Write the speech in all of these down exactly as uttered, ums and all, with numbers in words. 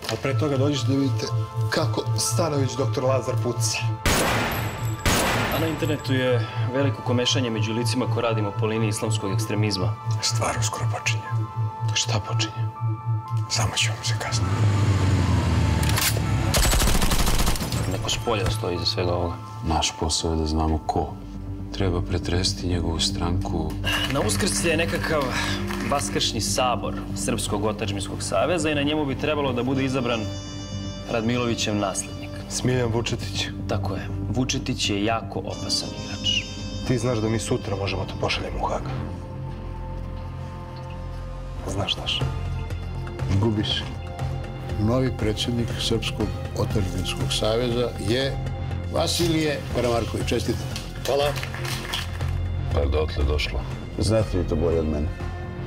Ali pre toga dođeš da vidite kako Stanović doktor Lazar puca. A na internetu je veliko komešanje među licima ko radimo po liniji islamskog ekstremizma. Stvar uskoro počinje. Šta počinje? Samo ću vam se kasnije. Neko s polja stoji iza svega ovoga. Naš posao je da znamo ko. Treba pretresti njegovu stranku. Na Uskrs je nekakav vaskršnji sabor Srpskog otadžbinskog saveza i na njemu bi trebalo da bude izabran Radmilovićev naslednik. Smiljan Vučetić. Tako je. Vučetić je jako opasan igrač. Ti znaš da mi sutra možemo to pošaljemo u Hag. Znaš, znaš. Gubiš. Novi predsjednik Srpskog otadžbinskog saveza je Vasilije Karamarković. Čestite. Hvala. Pa je dotle došlo. Znate li to bolje od mene?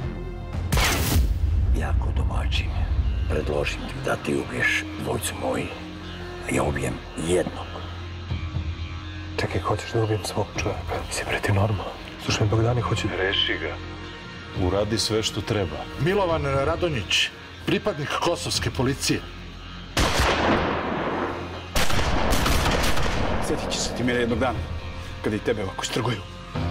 Jako domaćin, predložim ti da ti ubiješ dvojcu moji, a ja ubijem jednog. Čekaj, hoćeš da ubijem svog čovjeka? Si bre ti normalno. Slušaj, Bogdani hoće da reši ga. Uradi sve što treba. Milovan Radonjić, pripadnik kosovske policije. Sjetit će se ti mene jednog dana, kada i tebe ovako strguju.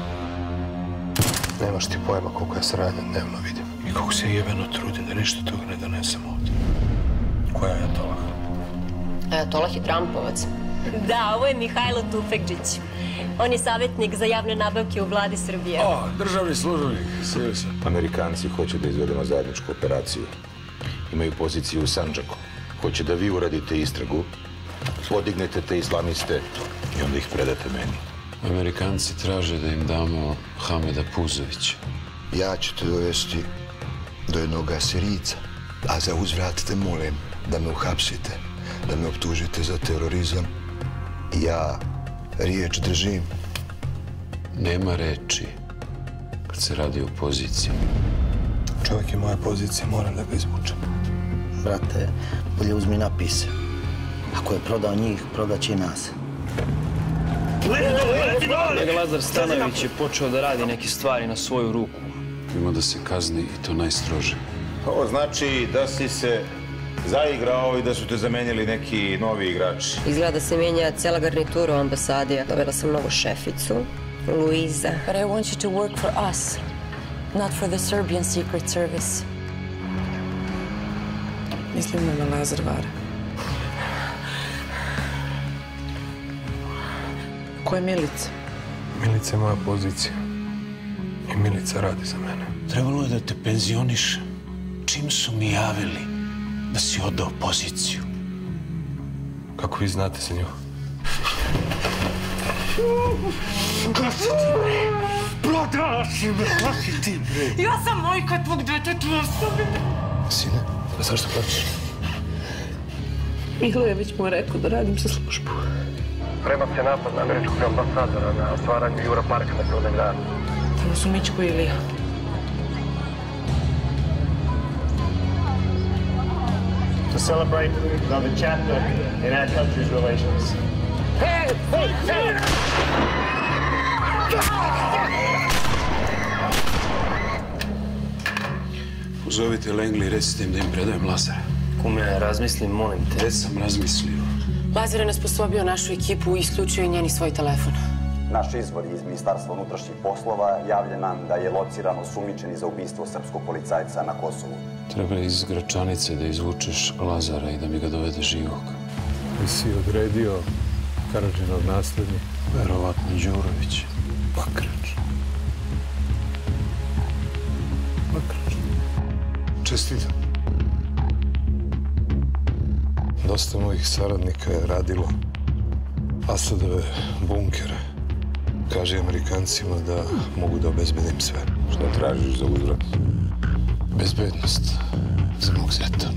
Nemaš ti pojma koliko ja sranja dnevno vidim. I kako se jebeno trudim da ništa toga ne donesem ovdje. Koja je Ajatolah? Ajatolah je Trumpovac. Da, ovo je Mihajlo Tufekđić. On je savjetnik za javne nabavke u vladi Srbije. O, državni službenik, sjeli se. Amerikanci hoće da izvedemo zajedničku operaciju. Imaju poziciju u Sandžaku. Hoće da vi uradite istragu, podignete te islamiste i onda ih predate meni. Amerikanci traže da im damo Hameda Puzovića. Ja ću te dovesti do jednog Sirijca, a za uzvrat te molim da me uhapsite, da me optužite za terorizam. Ja riječ držim. Nema reči kad se radi o poziciji. Čovjek je moja pozicija, moram da ga izvučem. Brate, bolje uzmi napise. Ako je prodao njih, prodaće i nas. Kolega Lazar Stanović je počeo da radi neke stvari na svoju ruku. Ima da se kazni i to najstrože. Ovo znači da si se zaigrao i da su te zamenili neki novi igrači. Izgleda da se menja cijela garnitura u ambasadi. Dovela sam novu šeficu, Luiza. But I want you to work for us, not for the Serbian Secret Service. Mislim da me Lazar vara. Ko je Milica? Milica je moja pozicija. I Milica radi za mene. Trebalo je da te penzioniš čim su mi javili da si odao poziciju. Kako vi znate za nju? Ko si ti, bre? Prodala si me, ko si ti, bre? Ja sam majka tvog deteta, ostavi me. Sine, a zašto plaćeš? Milojević mu je rekao da radim za službu. Prema se napad na američkog ambasadora na otvaranju Jura Parka na Kalemegdanu. Tamo su Mičko i Ilija. To celebrate another chapter in our country's relations. Hey! Hey! Hey! Pozovite Lengli i recite im da im predajem Lazara. Kume, razmislim, molim te. Već sam razmislio. Lazar je nesposobio našu ekipu i isključio je njeni svoj telefon. Naš izvor iz Ministarstva unutrašnjih poslova javlja nam da je locirano osumnjičeni za ubistvo srpskog policajca na Kosovu. Treba iz Gračanice da izvučeš Lazara i da mi ga dovede živog. Ti si odredio Karadžinog naslednika? Verovatno Đurović. Bakrač. Bakrač. Čestitam. Dosta mojih saradnika je radilo Asadove bunkere. Kaže Amerikancima da mogu da obezbedim sve. Šta tražiš za uzvrat? Bezbednost za mog zeta.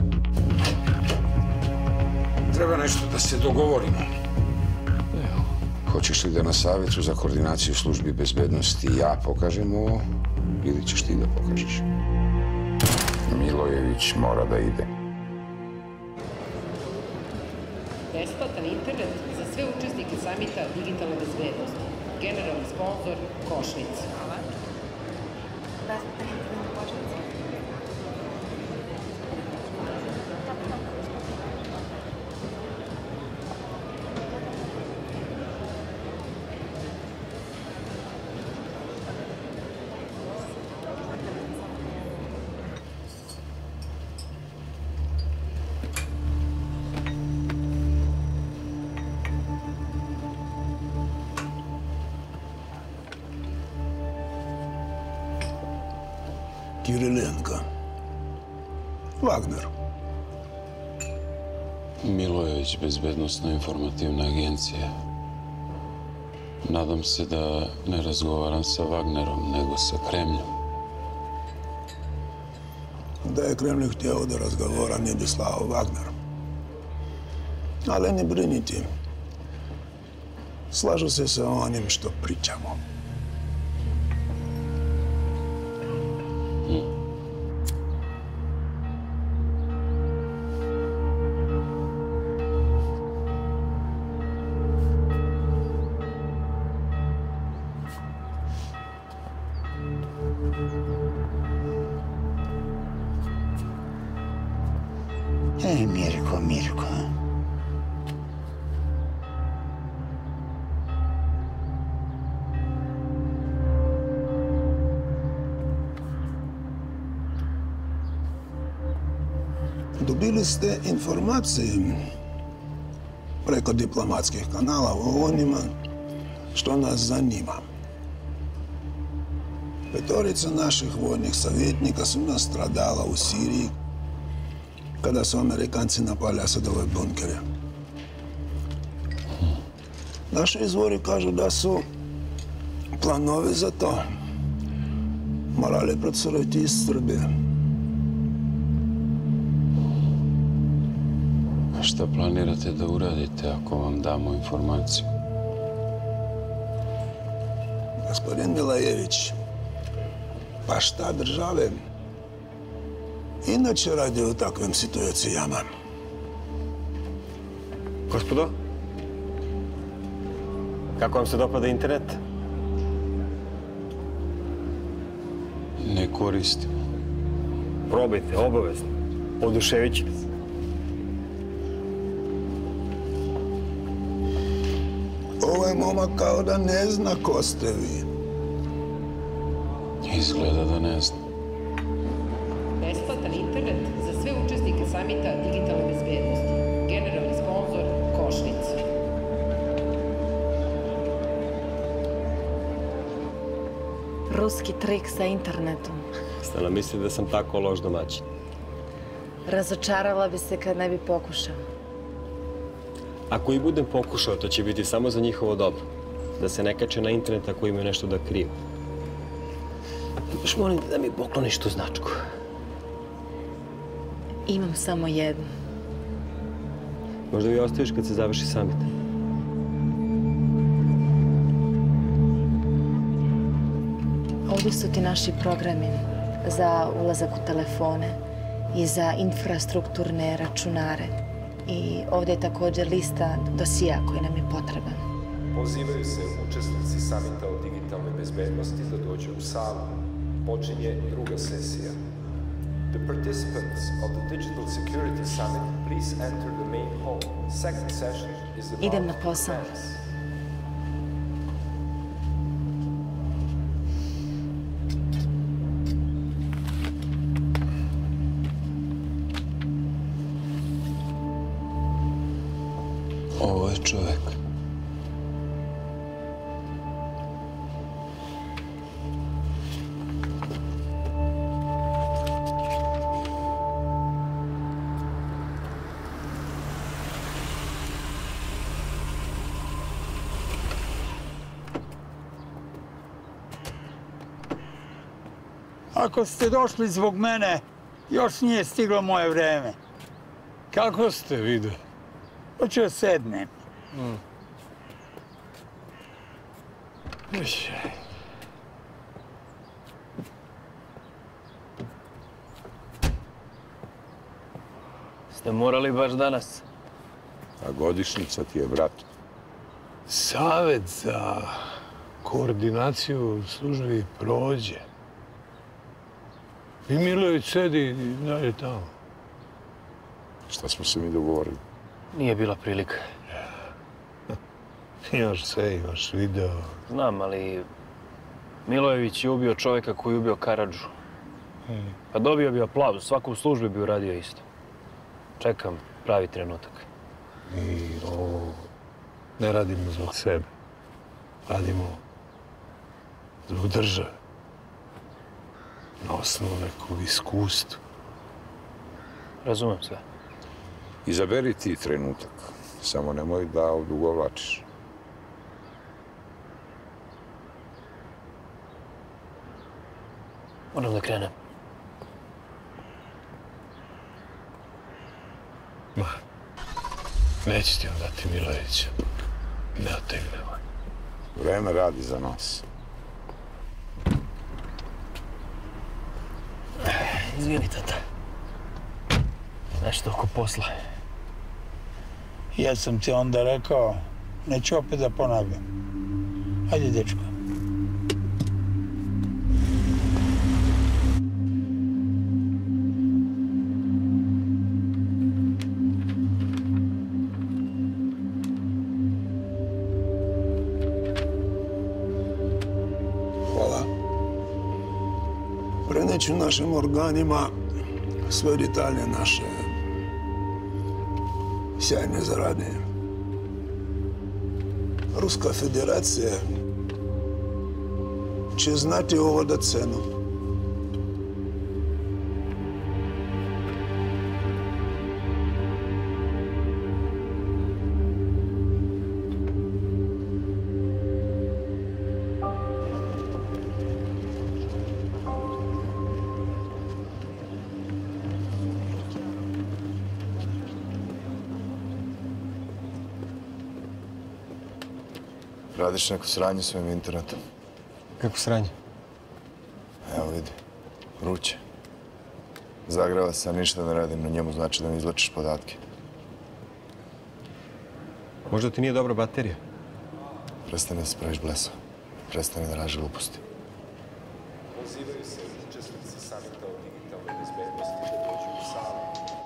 Treba nešto da se dogovorimo. Evo. Hoćeš li da na savjetu za koordinaciju službi bezbednosti ja pokažem ovo ili ćeš ti da pokažeš? Milojević mora da ide. Besplatan internet za sve učesnike samita Digitalna bezbednost. Generalni sponsor Košnica. Hvala. Besplatan internet u Košnici. Kirilenko. Wagner. Milojević, bezbednostno-informativna agencija. Nadam se da ne razgovaram sa Wagnerom, nego sa Kremljom. Da je Kremlj htio da razgovora, ne bi slao Wagner. Ali ne brinite. Slažu se sa onim što pričamo. Ej, Mirko, Mirko. Dobili ste informacije preko diplomatskih kanala o onima što nas zanima. Petorica naših vojnih savjetnika su nastradala u Siriji kada su Amerikanci napali Asadove bunkere. Naši izvori kažu da su planovi za to morali procuriti iz Srbije. Šta planirate da uradite ako vam damo informaciju? Gospodin Milajević, pa šta države inače radi u takvim situacijama? Gospodo, kako vam se dopada internet? Ne koristim. Probajte, obavezno. Oduševit ćete se. Ovaj momak kao da ne zna ko ste vi. Izgleda da ne zna. Besplatan internet za sve učesnike samita digitalne bezbednosti. Generalni sponsor Košnica. Ruski trik sa internetom. Stala misli da sam tako loš domaćin. Razočarala bi se kad ne bi pokušao. Ako i budem pokušao, to će biti samo za njihovo dobro. Da se ne kače na internet ako imaju nešto da kriju. Još molim da mi pokloniš tu značku. Imam samo jednu. Možda vi ostaviš kad se završi samit. Ovdje su ti naši programi za ulazak u telefone i za infrastrukturne računare. I ovdje je također lista dosija koji nam je potreban. Pozivaju se učesnici samita o digitalnoj bezbednosti da dođu u salu. Počinje druga sesija. The participants of the Digital Security Summit, please enter the main hall. Second session is the... Idem na posao. Ovo je čovek. Ako ste došli zbog mene, još nije stiglo moje vreme. Kako ste vidio? Hoću da sednem. Ste morali baš danas? A godišnjica ti je, brat. Savet za koordinaciju službi prođe. I Milojević sedi i dalje tamo. Šta smo se mi dogovorili? Nije bila prilika. Imaš sve, imaš video. Znam, ali Milojević je ubio čovjeka koji je ubio Karadžu. Pa dobio bi aplauz, svako u službi bi uradio isto. Čekam pravi trenutak. Mi ovo ne radimo zbog sebe. Radimo zbog države. na osnovu nekog iskustva. Razumem sve. Izaberi ti trenutak. Samo nemoj da odugovlačiš. Moram da krenem. Ma, neće ti on dati Milojevića. Ne otegne on. Vreme radi za nas. Izvini, tata. Nešto oko posla. Ja sam ti onda rekao, neću opet da ponavljam. Hajde, dečko. Hvala. Preneću našim organima sve detalje naše sjajne zarade. Ruska federacija će znati ovo da cenu. Radiš neko sranje svojim internetom? Kako sranje? Evo vidi, vruće. Zagreva se, a ništa ne radim na njemu, znači da mi izlačiš podatke. Možda ti nije dobra baterija? Prestani da se praviš blesav. Prestani da radiš gluposti. Pozivaju se učesnici samita o digitalnoj bezbednosti da dođu u salu.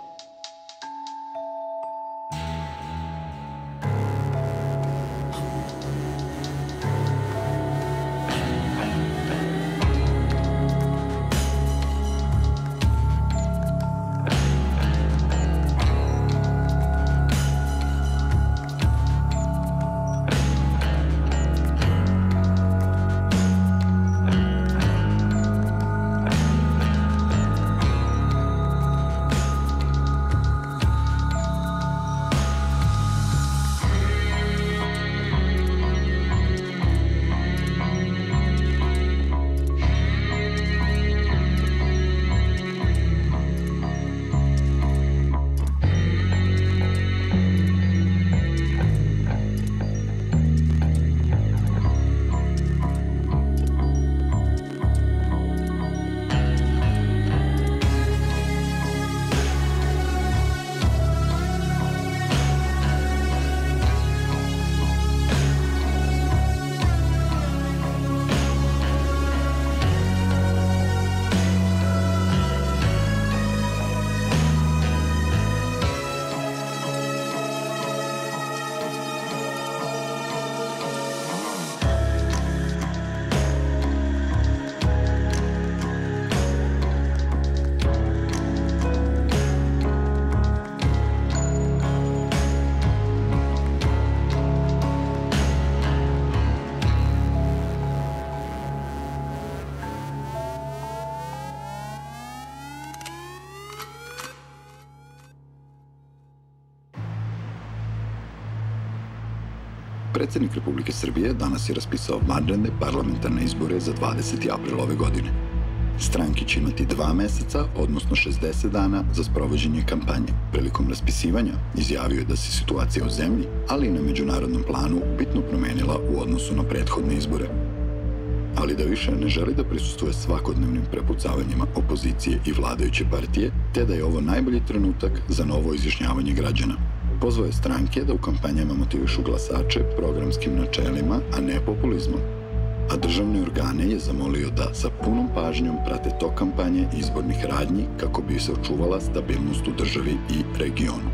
Predsjednik Republike Srbije danas je raspisao vanredne parlamentarne izbore za dvadeseti april ove godine. Stranke će imati dva meseca, odnosno šezdeset dana za sprovođenje kampanje. Prilikom raspisivanja izjavio je da se situacija u zemlji, ali i na međunarodnom planu, bitno promenila u odnosu na prethodne izbore. Ali da više ne želi da prisustuje svakodnevnim prepucavanjima opozicije i vladajuće partije, te da je ovo najbolji trenutak za novo izjašnjavanje građana. Pozvao je stranke da u kampanjama motivišu glasače programskim načelima, a ne populizmom. A državne organe je zamolio da sa punom pažnjom prate tok kampanje i izbornih radnji kako bi se očuvala stabilnost u državi i regionu.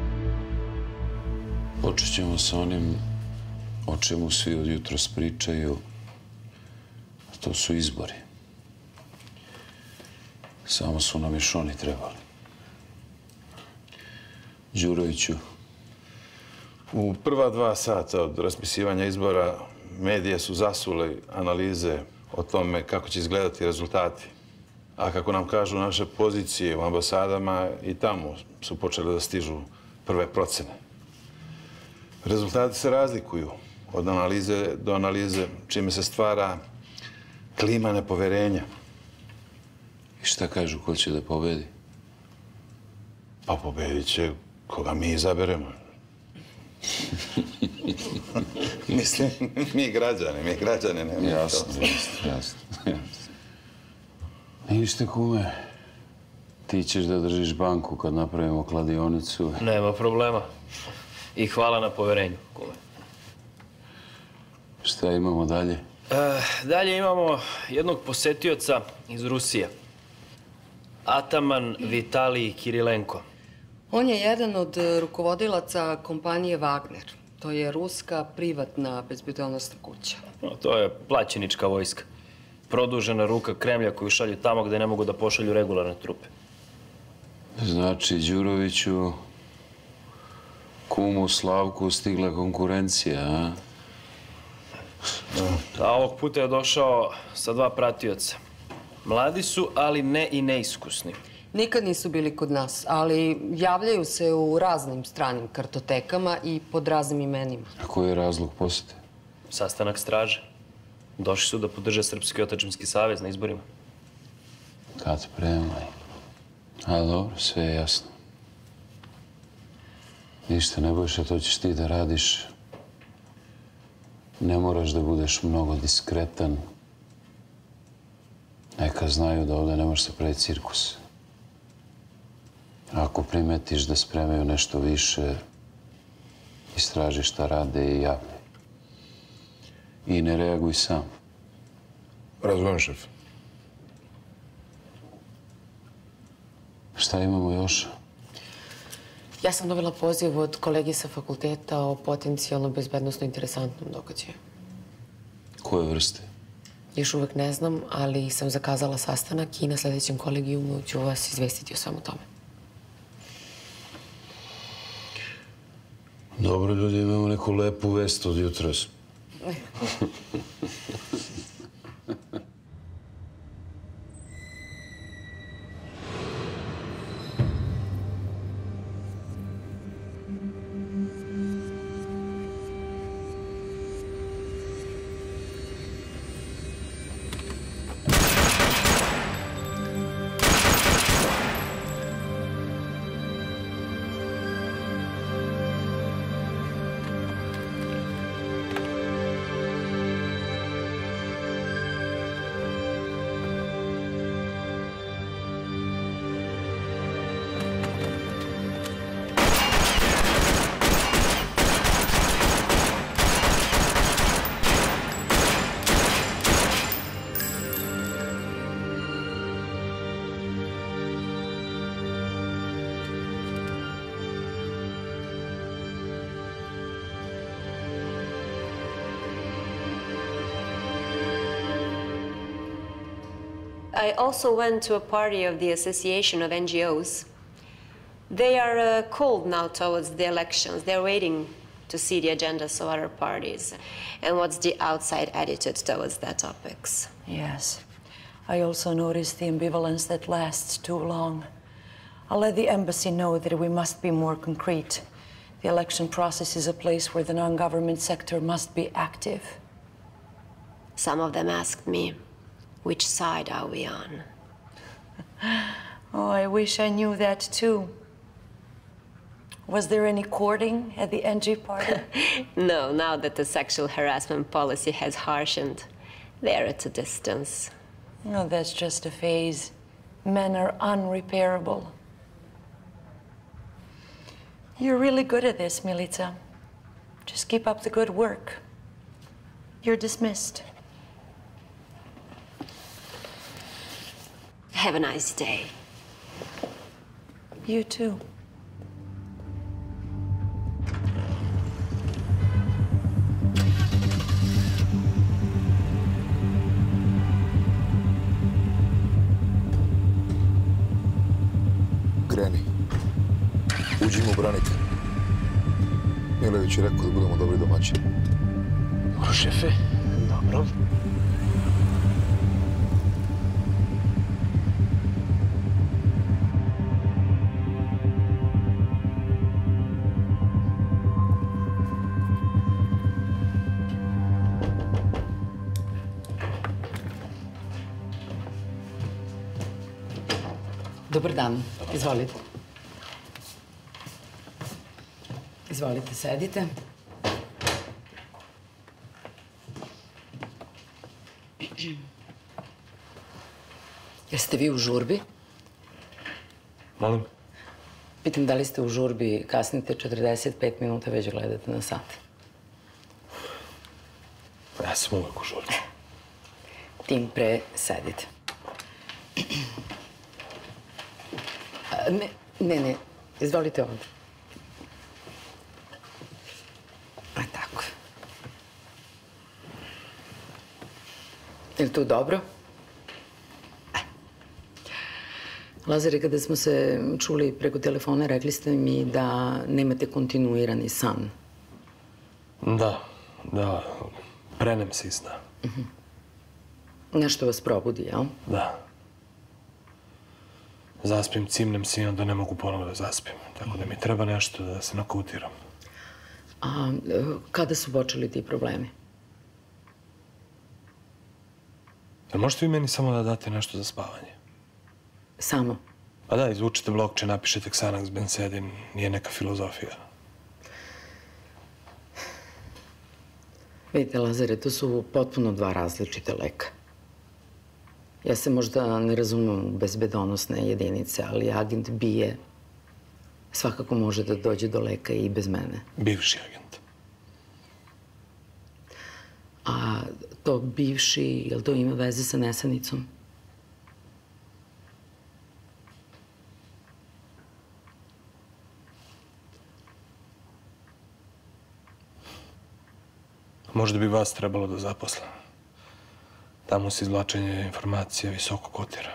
Počet ćemo sa onim o čemu svi od jutros pričaju, a to su izbori. Samo su nam još oni trebali. Đuroviću. U prva dva sata od raspisivanja izbora medije su zasule analize o tome kako će izgledati rezultati. A kako nam kažu naše pozicije u ambasadama, i tamo su počele da stižu prve procene. Rezultati se razlikuju od analize do analize, čime se stvara klima nepoverenja. I šta kažu, ko će da pobedi? Pa pobedit će koga mi izaberemo. Mislim, mi građani, mi građani nemamo to. Jasno, jasno, jasno. Ništa, kume. Ti ćeš da držiš banku kad napravimo kladionicu. Nema problema. I hvala na poverenju, kume. Šta imamo dalje? Dalje imamo jednog posetioca iz Rusije. Ataman Vitalij Kirilenko. On je jedan od rukovodilaca kompanije Wagner. To je ruska privatna bezbednosna kuća. To je plaćenička vojska. Produžena ruka Kremlja koju šalju tamo gde ne mogu da pošalju regularne trupe. Znači, Đuroviću, kumu Slavku stigla konkurencija, a? A ovog puta je došao sa dva pratioca. Mladi su, ali ne i neiskusni. Nikad nisu bili kod nas, ali javljaju se u raznim stranim kartotekama i pod raznim imenima. A koji je razlog posete? Sastanak straže. Došli su da podrže Srpski otadžbinski savez na izborima. Kad premaj. A dobro, sve je jasno. Ništa, ne Nebojša, to ćeš ti da radiš. Ne moraš da budeš mnogo diskretan. Neka znaju da ovde ne može se pravi cirkus. Ako primetiš da spremaju nešto više, istraži šta rade i javljaj. I ne reaguj sam. Razumem, šef. Šta imamo još? Ja sam dobila poziv od kolegi sa fakulteta o potencijalno bezbednosno interesantnom događaju. Koje vrste? Još uvek ne znam, ali sam zakazala sastanak i na sledećem kolegijumu ću vas izvestiti o svemu tome. Dobro, ljudi, imamo neku lepu vest od jutros. I also went to a party of the Association of N G Os. They are uh, cold now towards the elections. They're waiting to see the agendas of other parties and what's the outside attitude towards their topics. Yes. I also noticed the ambivalence that lasts too long. I'll let the embassy know that we must be more concrete. The election process is a place where the non-government sector must be active. Some of them asked me, which side are we on? Oh, I wish I knew that too. Was there any courting at the N G party? No, now that the sexual harassment policy has harshened, they're at a distance. No, that's just a phase. Men are unrepairable. You're really good at this, Milica. Just keep up the good work. You're dismissed. Have a nice day. You too. Kreni. Uđimo, branite. Milojević je rekao da budemo dobri domaćini. Dobro, šefe. Dobro. Dobar dan. Izvolite. Izvolite, sedite. Jeste vi u žurbi? Molim? Pitam da li ste u žurbi, kasnite četrdeset pet minuta, već gledate na sat. Ja sam uvek u žurbi. Tim pre sedite. Ne, ne, ne, izvolite ovdje. A tako. Je li tu dobro? Lazare, kada smo se čuli preko telefona, rekli ste mi da nemate kontinuirani san. Da, da, prenem se iz sna. Nešto vas probudi, jel? Da. Zaspim, cimnem se i onda ne mogu ponovno da zaspim. Tako da mi treba nešto da se nokutiram. A kada su počeli ti problemi? Jel možete vi meni samo da date nešto za spavanje? Samo? Pa da, izvučete blokče, napišete Xanax, Benzedin, nije neka filozofija. Vidite, Lazare, to su potpuno dva različite leka. Ja se možda ne razumem u bezbedonosne jedinice, ali agent bije svakako može da dođe do leka i bez mene. Bivši agent. A to bivši, jel to ima veze sa Nesanicom? Možda bi vas trebalo da zaposle. Tamo se izvlačenje informacija visoko kotira.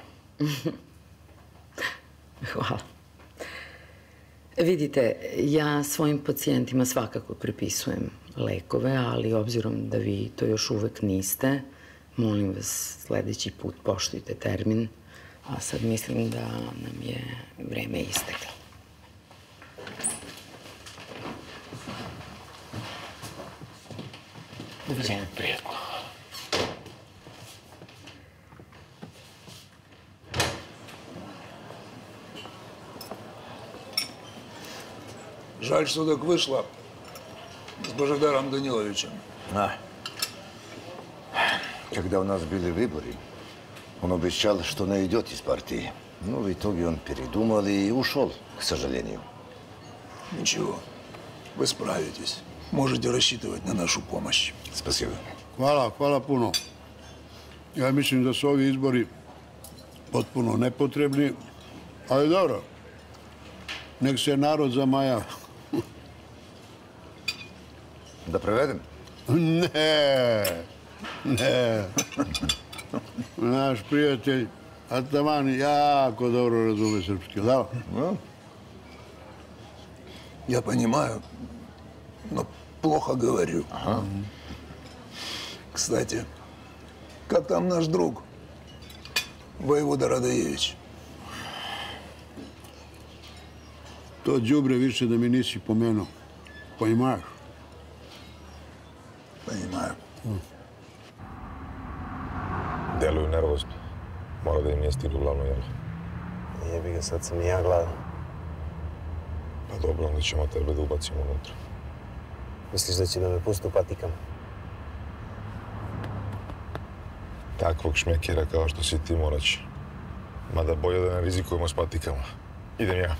Hvala. Vidite, ja svojim pacijentima svakako prepisujem lekove, ali obzirom da vi to još uvek niste, molim vas, sledeći put poštujte termin, a sad mislim da nam je vreme isteklo. Doviđenja. Prijetno. Жаль, что так вышло с Божидаром Даниловичем. А. Когда у нас были выборы, он обещал, что найдет из партии. Но в итоге он передумал и ушел, к сожалению. Ничего, вы справитесь. Можете рассчитывать на нашу помощь. Спасибо. Hvala, hvala puno. Ja mislim da su ovi izbori potpuno nepotrebni, ali dobro. Nek se narod zamaja. Da prevedem? Ne, ne. Naš prijatelj Ataman jako dobro razume srpski, da? Я понимаю, но плохо говорю. Ага. Кстати, как там наш друг, воевода Радоевич? To đubre više da mi nisi pomenuo. Понимаешь? Понимаю. Deluju nervozno. Mora da im nije stiglo glavno jelo. Jebi ga, sad sam i ja gladan. Pa dobro, onda ćemo tebe da ubacimo unutra. Misliš da će da me pustu patikama? Takvog šmekera kao što si ti morat će. Mada bolje da ne rizikujemo s patikama. Idem ja.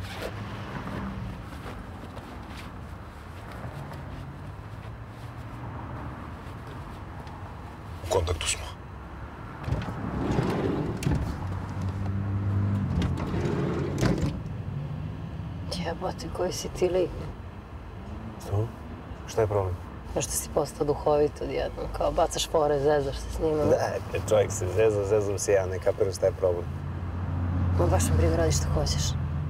U kontaktu smo. Jebote, koji si ti lik? Što? Šta je problem? Zašto si postao duhovit odjednom, kao bacaš fore, zezaš se s njima? Da, kad čovjek se zezao, zezao se ja, ne kapiram šta je problem. Ma baš mi briga, radi što hoćeš.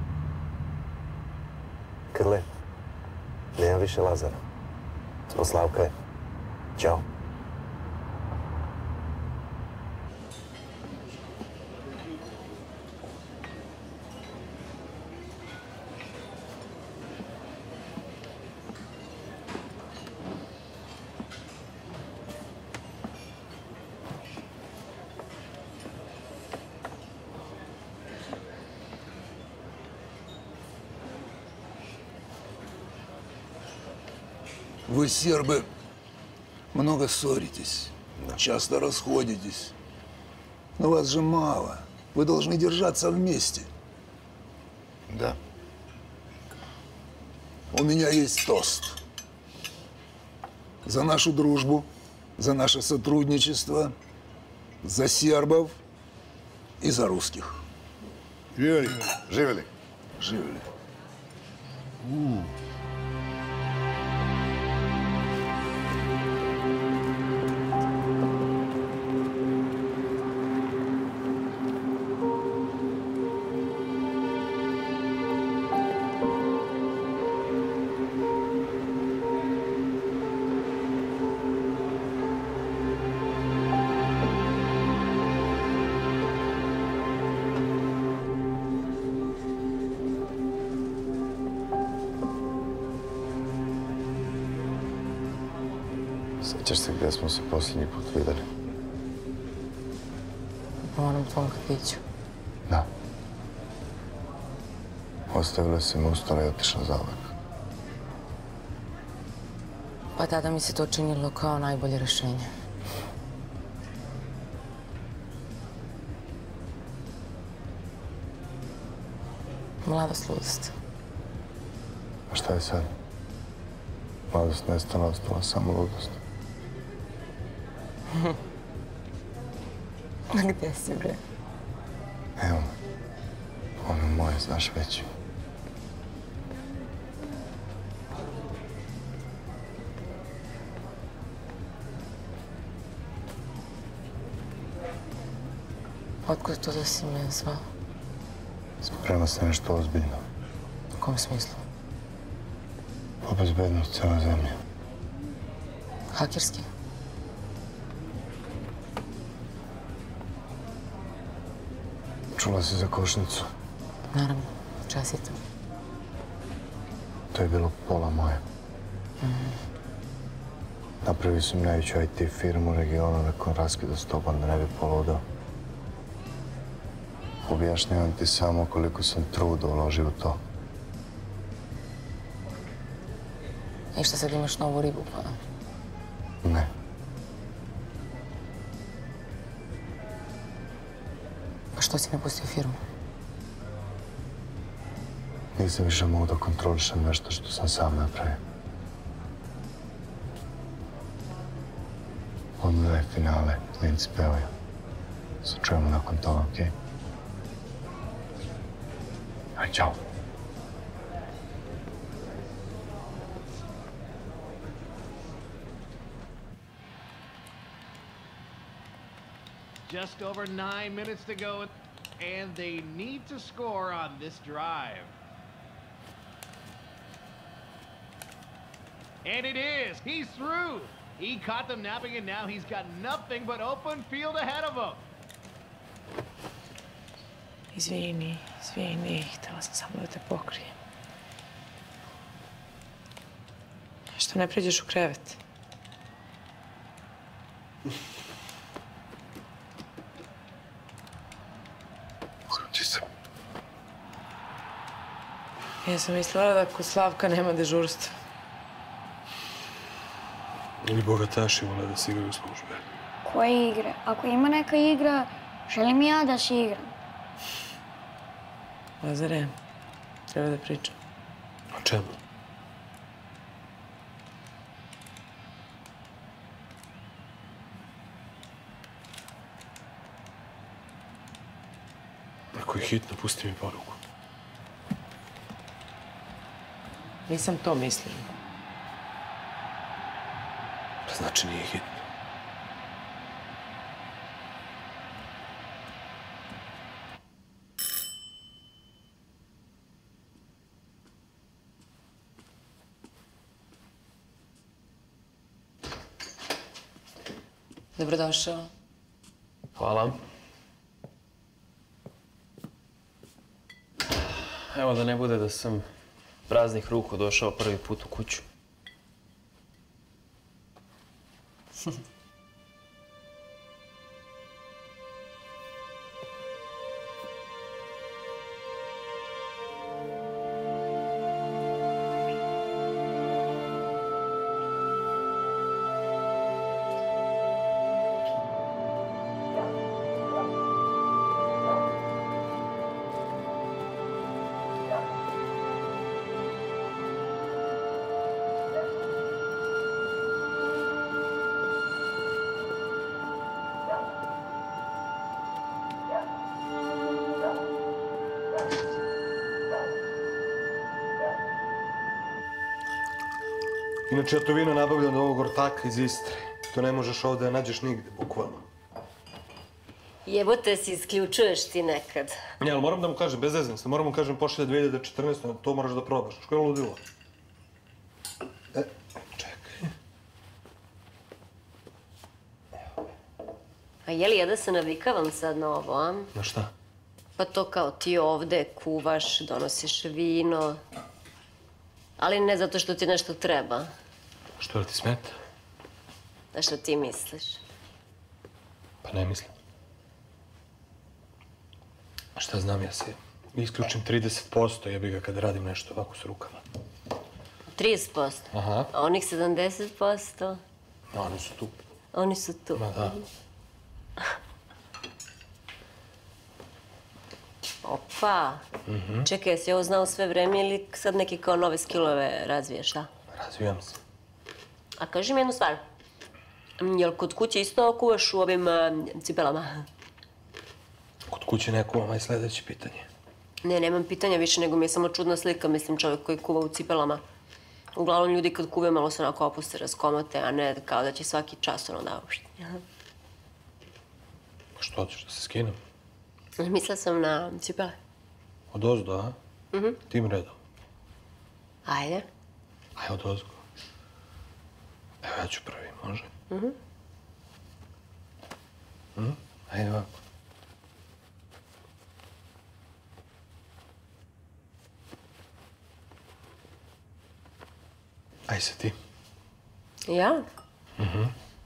Krle, nema više Lazara. Slavka je. Ćao. Вы, сербы, много ссоритесь, часто расходитесь. Но вас же мало. Вы должны держаться вместе. Да. У меня есть тост. За нашу дружбу, за наше сотрудничество, за сербов и за русских. Живели. Живели. Живели. Sjećaš se gdje smo se posljednji put vidjeli? U onom tvom kafiću. Da. Ostavila si me u stole i otišla za uvek. Pa tada mi se to činilo kao najbolje rešenje. Mladost, ludost. A šta je sad? Mladost nestala, ostala samo ludost. A gdje si, bre? Evo me. Ono moje, znaš već. Otkud to da si me zvao? Sprema se nešto ozbiljno. U kom smislu? Po bezbednost cijela zemlja. Hakerski? Čula si za košnicu? Naravno, čestitam. To je bilo pola moje. Mhm. Napravio sam najveću I T firmu u regionu nakon raskida s tobom da ne bi poludao. Objašnjavam ti samo koliko sam truda uložio u to. I šta sad imaš novu ribu, pa? Ne. Pa što si napustio firmu? Nisam više mogu da kontrolišem nešto što sam sam napravio. Odmah je finale, klinci pevaju. Se čujemo nakon toga, okej? Okay? Aj, čao. Just over nine minutes to go, and they need to score on this drive. And it is. He's through. He caught them napping, and now he's got nothing but open field ahead of him. Izvini, izvini, htjela sam samo da te pokrijem. Što ne pređeš u krevet? Ti se. Ja sam mislila da kod Slavka nema dežurstva. Ili bogataši vole da se igraju službe. Koje igre? Ako ima neka igra, želim ja da se igram. Lazare, treba da pričam. O čemu? Ako je hitno, pusti mi poruku. Nisam to mislila. Znači nije hitno. Dobrodošao. Hvala. Evo da ne bude da sam praznih ruku došao prvi put u kuću. Inače, ja to vino nabavljam od ovog ortaka iz Istre. To ne možeš ovde da nađeš nigde, bukvalno. Jebote si, isključuješ ti nekad. Ne, ali moram da mu kažem, bez zezanja, moram mu kažem pošalje dve hiljade četrnaeste. To moraš da probaš. Što je ludilo? E, čekaj. A je li ja da se navikavam sad na ovo, a? Na šta? Pa to kao ti ovde kuvaš, donosiš vino. Ali ne zato što ti nešto treba. Što li ti smeta? Da što ti misliš? Pa ne mislim. A šta znam ja se isključim trideset posto, jebi ga kada radim nešto ovako s rukama. trideset posto? Aha. A onih sedamdeset posto? A oni su tu. Oni su tu. Ma da. Opa! Mhm. Čekaj, jesi ovo znao sve vreme ili sad neke kao nove skillove razviješ, šta? Razvijam se. A kaži mi jednu stvar. Jel kod kuće isto kuvaš u ovim cipelama? Kod kuće ne kuvam, aj sledeće pitanje. Ne, nemam pitanja više, nego mi je samo čudna slika, mislim, čovjek koji kuva u cipelama. Uglavnom, ljudi kad kuve malo se onako opuste, raskomote, a ne kao da će svaki čas ono da... Pa što, ćeš da se skinem? Mislila sam na cipele. Od ozdo, a? Mhm. Tim redom. Ajde. Aj, od ozgo. Evo, ja ću prvi, može? Mhm. Mhm. Ajde ovako. Aj se ti. Ja? Mhm.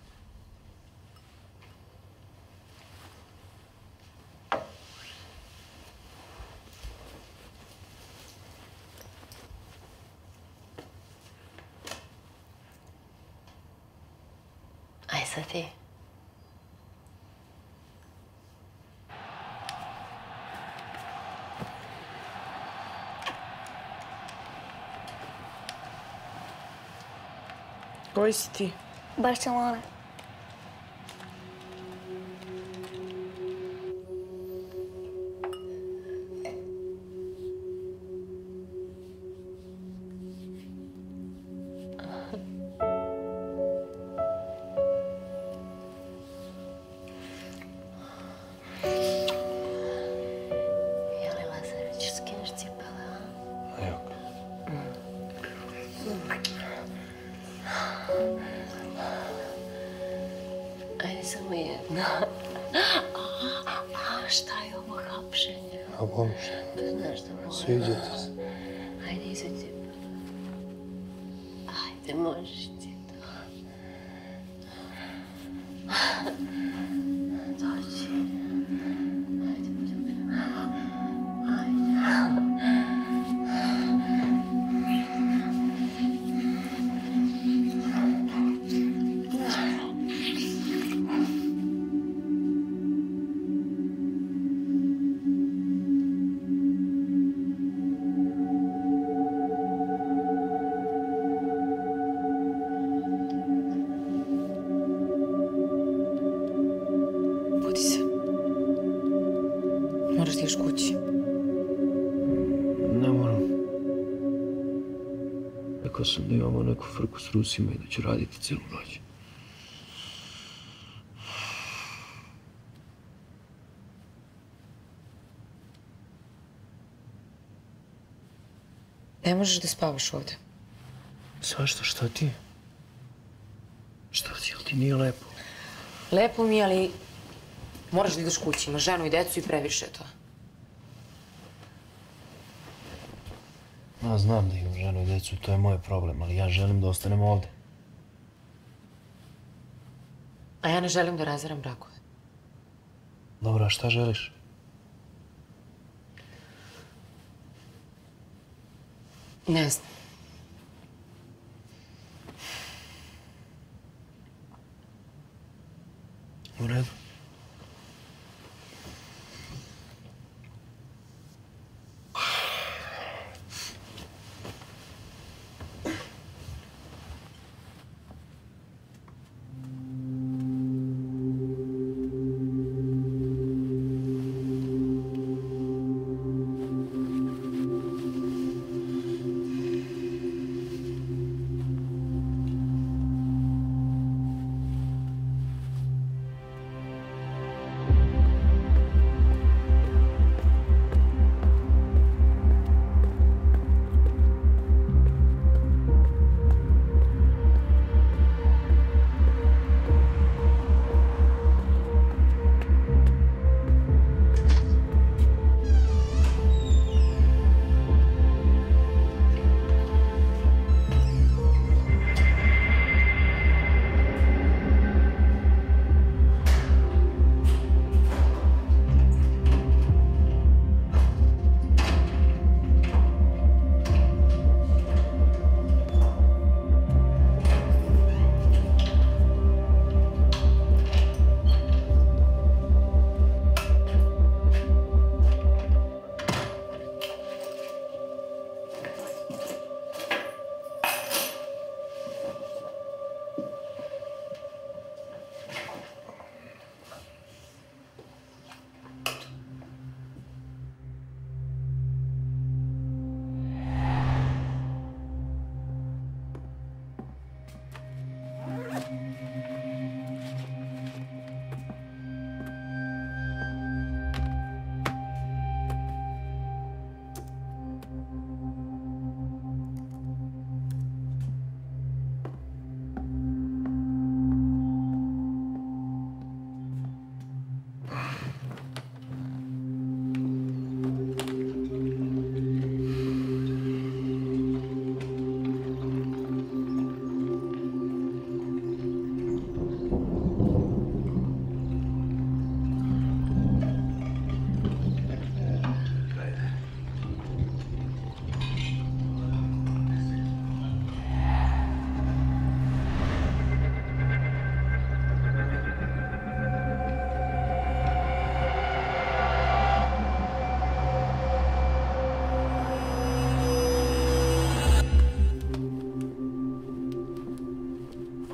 Aj sad ti. Koji si ti? Barcelona. Jeli, Lazare, ćeš skineš cipele, a? Evo ga. Ajde, samo jedno. A šta je ovo hapšenje? A bome šta? Pa znaš da moram. Sviđa ti se. Ajde, izvedi. Ajde, možeš ti to. Dođi. Ajde, ljubim. Ajde. Budi se. Moraš da ideš kući. Ne moram. Rekao sam da imamo neku frku s Rusima i da ću raditi cijelu noć. Ne možeš da spavaš ovde. Zašto? Šta ti? Šta ti? Jel ti nije lepo? Lepo mi je, ali moraš da ideš kući. Imaš ženu i decu i previše je to. Ja znam da imam ženu i decu, to je moj problem, ali ja želim da ostanem ovde. A ja ne želim da razaram brakove. Dobro, a šta želiš? Ne znam. U redu.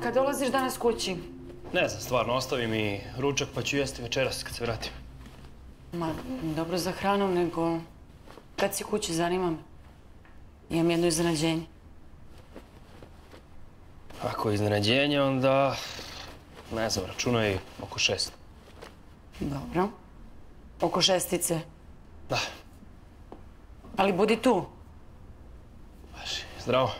kad dolaziš danas kući? Ne znam, stvarno, ostavi mi ručak pa ću jesti večeras kad se vratim. Ma, dobro za hranu, nego... Kad si kući, zanima me. Imam jedno iznenađenje. Ako je iznenađenje, onda... Ne znam, računaj oko šest. Dobro. Oko šestice. Da. Ali budi tu. Važi, zdravo.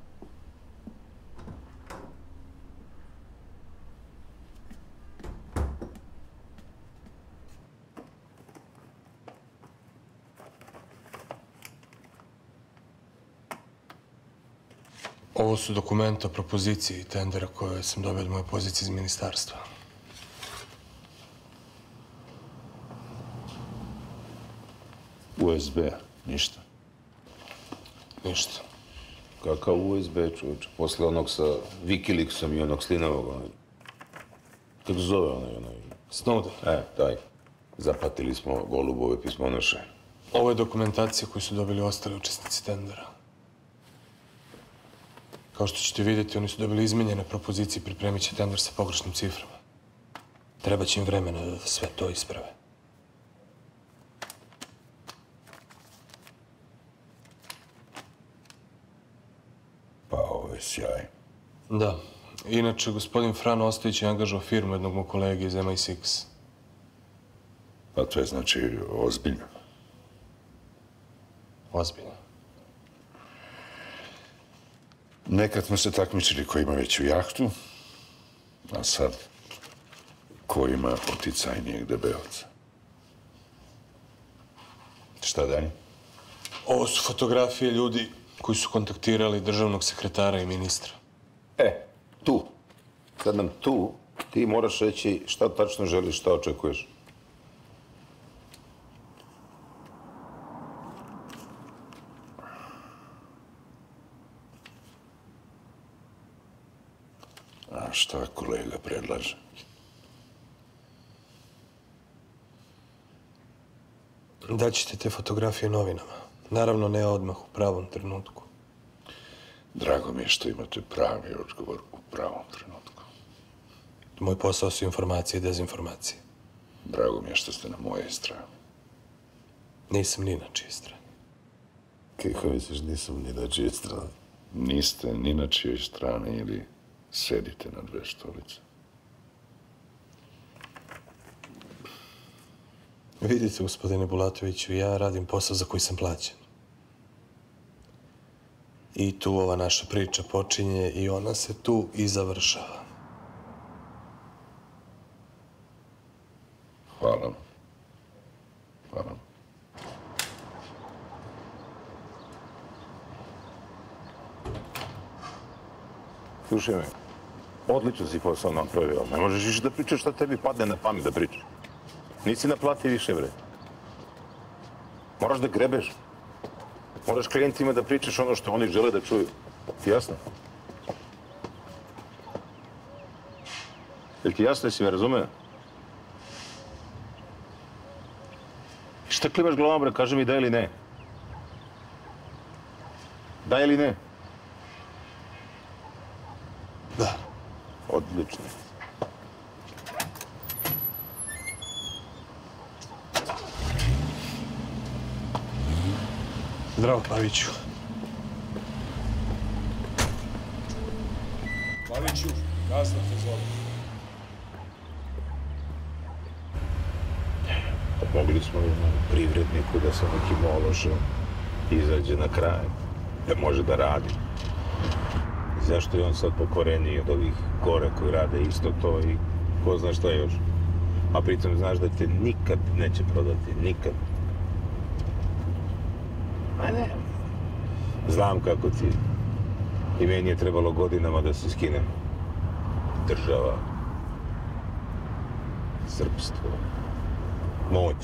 Ovo su dokumenta o propoziciji i tendera koje sam dobio od moje pozicije iz ministarstva. U S B, ništa. Ništa. Kakav U S B, čovječe? Posle onog sa Wikileaksom i onog Slinovog, onaj... Kako se zove onaj, onaj... Snowden. E, taj. Zapatili smo golubove pismonoše. Ovo je dokumentacija koju su dobili ostali učesnici tendera. Kao što ćete vidjeti, oni su dobili izmenjene propozicije i pripremit će tender sa pogrešnim ciframa. Treba će im vremena da sve to isprave. Pa ovo je sjaj. Da. Inače, gospodin Fran Ostojić je angažao firmu jednog mog kolege iz M I šest. Pa to je znači ozbiljno. Ozbiljno. Nekad smo se takmičili ko ima veću jahtu, a sad ko ima poticajnijeg debelca. Šta dalje? Ovo su fotografije ljudi koji su kontaktirali državnog sekretara i ministra. E, tu. Sad nam tu ti moraš reći šta tačno želiš, šta očekuješ. A šta kolega predlaže? Daćete te fotografije novinama. Naravno, ne odmah, u pravom trenutku. Drago mi je što imate pravi odgovor u pravom trenutku. Moj posao su informacije i dezinformacije. Drago mi je što ste na moje strane. Nisam ni na čije strane. Kako misliš, nisam ni na čije strane? Niste ni na čije strane ili sedite na dve stolice. Vidite, gospodine Bulatoviću, ja radim posao za koji sam plaćen. I tu ova naša priča počinje i ona se tu i završava. Hvala. Hvala. Slušaj me, odlično si posao napravio, ali ne možeš više da pričaš šta tebi padne na pamet da pričaš. Nisi naplati više, bre. Moraš da grebeš. Moraš klijentima da pričaš ono što oni žele da čuju. Ti jasno? Jel ti jasno, jesi me razumeo? Šta klimaš glavom, bre? Kaži mi da ili ne. Da ili ne? Da. Odlično. Zdravo, Paviću. Paviću, kasno te zove. Mogli smo privredniku da sa nekim ološom izađe na kraj, da može da radi. Zašto je on sad pokvareniji od ovih gore koji rade isto to i ko zna šta još. A pritom znaš da te nikad neće prodati, nikad. A ne. Znam kako ti. I meni je trebalo godinama da se skinem. Država. Srpstvo. Moć.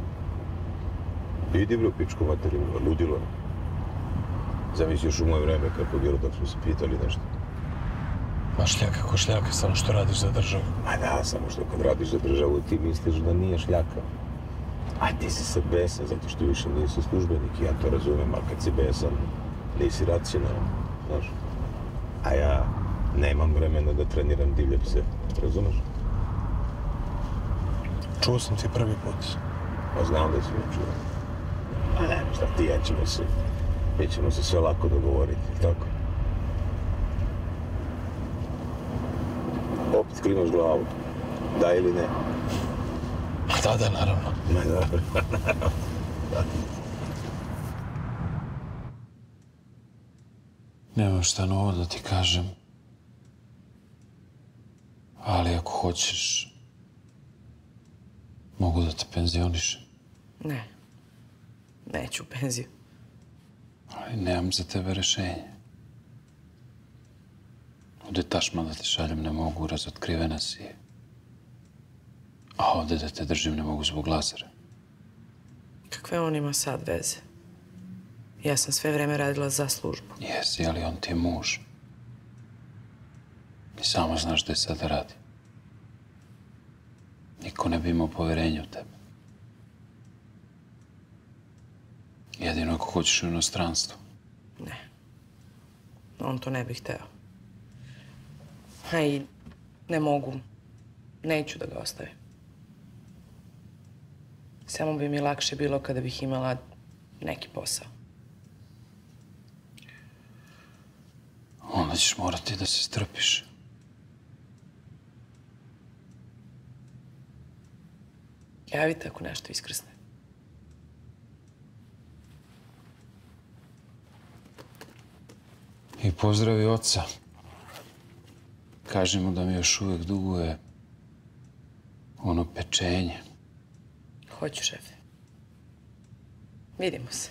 Idi bro, pičku materiju, ludilo. Zamisli još u moje vreme kako je bilo dok smo se pitali nešto. Ma šljaka ko šljaka, samo što radiš za državu. Ma da, samo što kad radiš za državu ti misliš da nije šljaka. A ti si sad besan zato što više nisi službenik, ja to razumem, ali kad si besan, nisi racionalan, znaš. A ja Nemam vremena da treniram divlje pse. Razumeš? Čuo sam ti prvi put. Pa znam da si me čuo. Pa ne, šta ti, ja ćemo se... Mi ćemo se sve lako dogovoriti, tako? Opet klimaš glavu. Da ili ne? Da, da, naravno. Ma dobro, naravno. Da. Nemam šta novo da ti kažem. Ali ako hoćeš, mogu da te penzionišem. Ne. Neću u penziju. Ali nemam za tebe rešenje. U detašman da te šaljem ne mogu, razotkrivena si. A ovde da te držim ne mogu zbog Lazara. Kakve on ima sad veze? Ja sam sve vreme radila za službu. Jesi, ali on ti je muž. I samo znaš da je sada radi. Niko ne bi imao poverenja u tebe. Jedino ako hoćeš u inostranstvo. Ne. On to ne bi hteo. A i ne mogu. Neću da ga ostavim. Samo bi mi lakše bilo kada bih imala neki posao. Onda ćeš morati da se strpiš. Javite ako nešto iskrsne. I pozdravi oca. Kaži mu da mi još uvek duguje ono pečenje. Hoću, šefe. Vidimo se.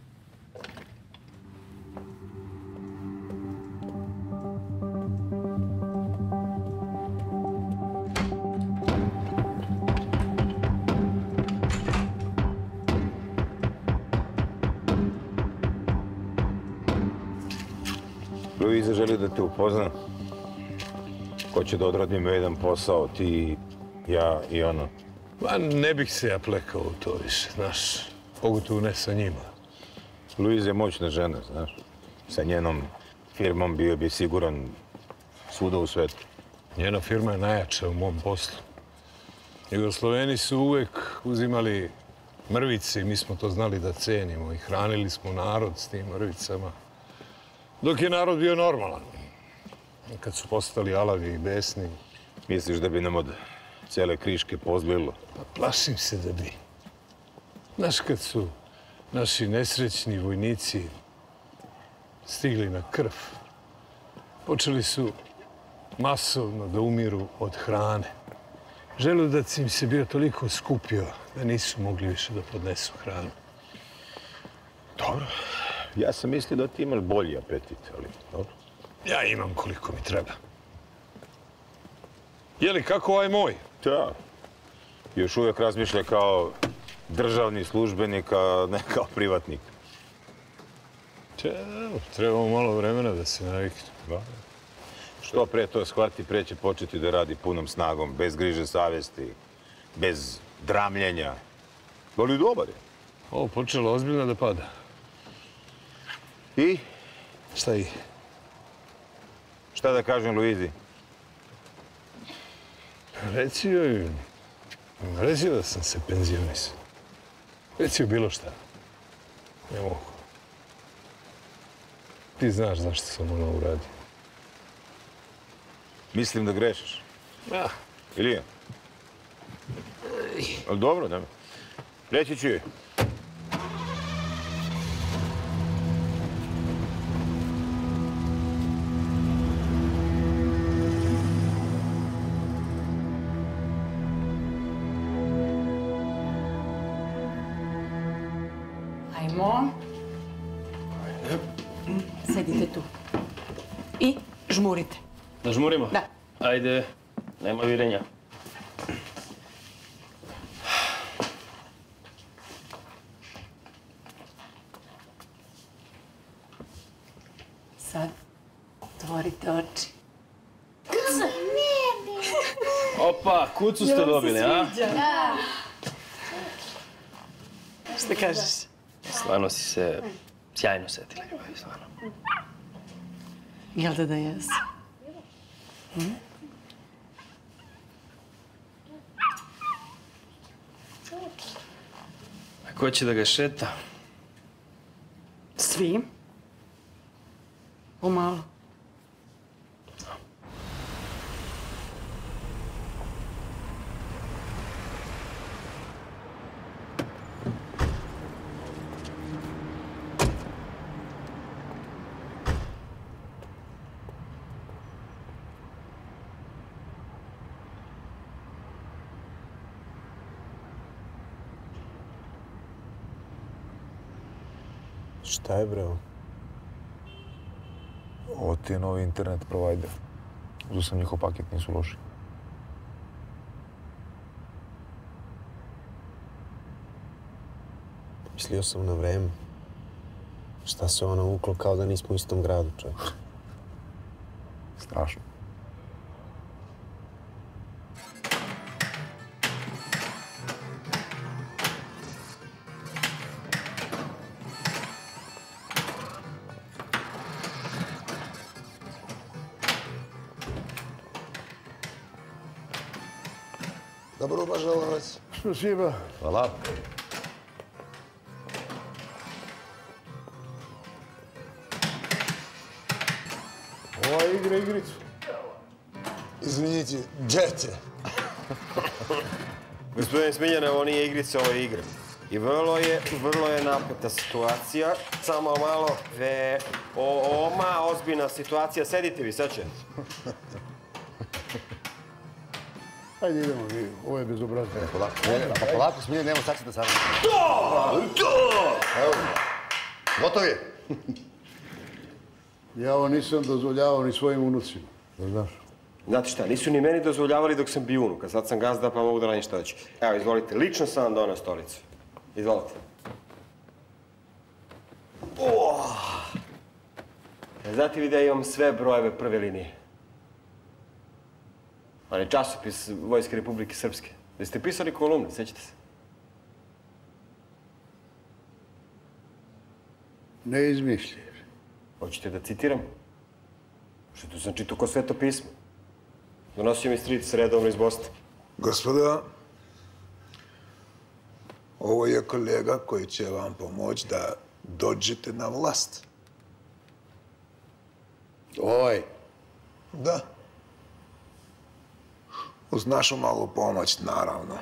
Luiza želi da te upozna. Hoće da odradimo jedan posao, ti, ja i ona. Pa ne bih se ja plekao u to više, znaš. Pogotovo ne sa njima. Luiza je moćna žena, znaš. Sa njenom firmom bio bi siguran svuda u svetu. Njena firma je najjača u mom poslu. Jugosloveni su uvek uzimali mrvice i mi smo to znali da cenimo i hranili smo narod s tim mrvicama. Dok je narod bio normalan. Kad su postali alavi i besni. Misliš da bi nam od cele kriške pozbilo? Pa plašim se da bi. Znaš, kad su naši nesrećni vojnici stigli na krv, počeli su masovno da umiru od hrane. Želudac im se bio toliko skupio da nisu mogli više da podnesu hranu. Dobro. Ja sam mislio da ti imaš bolji apetit, ali dobro. Ja imam koliko mi treba. Je li kako ovaj moj? Da. Još uvijek razmišlja kao državni službenik, a ne kao privatnik. Trebamo malo vremena da se navikne. Što pre to shvati, pre će početi da radi punom snagom, bez griže savjesti, bez dramljenja. Ali dobar je. Ovo počelo ozbiljno da pada. I? Šta i? Šta da kažem Luizi? Reci joj... Reci joj da sam se penzionisao. Reci joj bilo šta. Ne mogu. Ti znaš zašto sam ono uradio. Mislim da grešiš. Ja. Ili je? Ali dobro, nema. Reći ću joj. Ajmo. Sedite tu. I žmurite. Da žmurimo? Da. Ajde, nema virenja. Sad, otvorite oči. Opa, kucu ste dobili, a? Da. Šta kažeš? Stvarno si se sjajno setila, ljubavi, stvarno. Jel da da jesu? A ko će da ga šeta? Svi? Pomalo. Šta je, bre? Ovo ti je novi internet provider. Uzeo sam njihov paket, nisu loši. Mislio sam na vreme. Šta se ona uvuklo kao da nismo u istom gradu, čovječe. Strašno. Добро пожаловать. Спасибо. Hvala. Ova igra igricu. Izvinite, džete. Gospodine Smiljane, ovo nije igrica, ovo je igra. I vrlo je, vrlo je napeta situacija. Samo malo, ve, o, oma, ozbiljna situacija. Sedite vi, sad će. Ajde, idemo, vi. Ovo je bezobrazno. Polako, pa polako, Smiljan, nemo sad se da sada. Da! Da! Evo, gotov je. Ja ovo nisam dozvoljavao ni svojim unucima, da znaš. Znate šta, nisu ni meni dozvoljavali dok sam bio unuka. Sad sam gazda, pa mogu da radim šta hoću. Evo, izvolite, lično sam vam doneo stolicu. Izvolite. Oh! Znate vi da imam sve brojeve prve linije? On je časopis Vojske Republike Srpske. Da ste pisali kolumne, sećate se? Ne izmišljaj. Hoćete da citiram? Što tu sam čitao ko sveto pismo. Donosio mi stric redovno iz Bosne. Gospodo, ovo je kolega koji će vam pomoći da dođete na vlast. Ovaj? Da. Uz našu malu pomoć, naravno.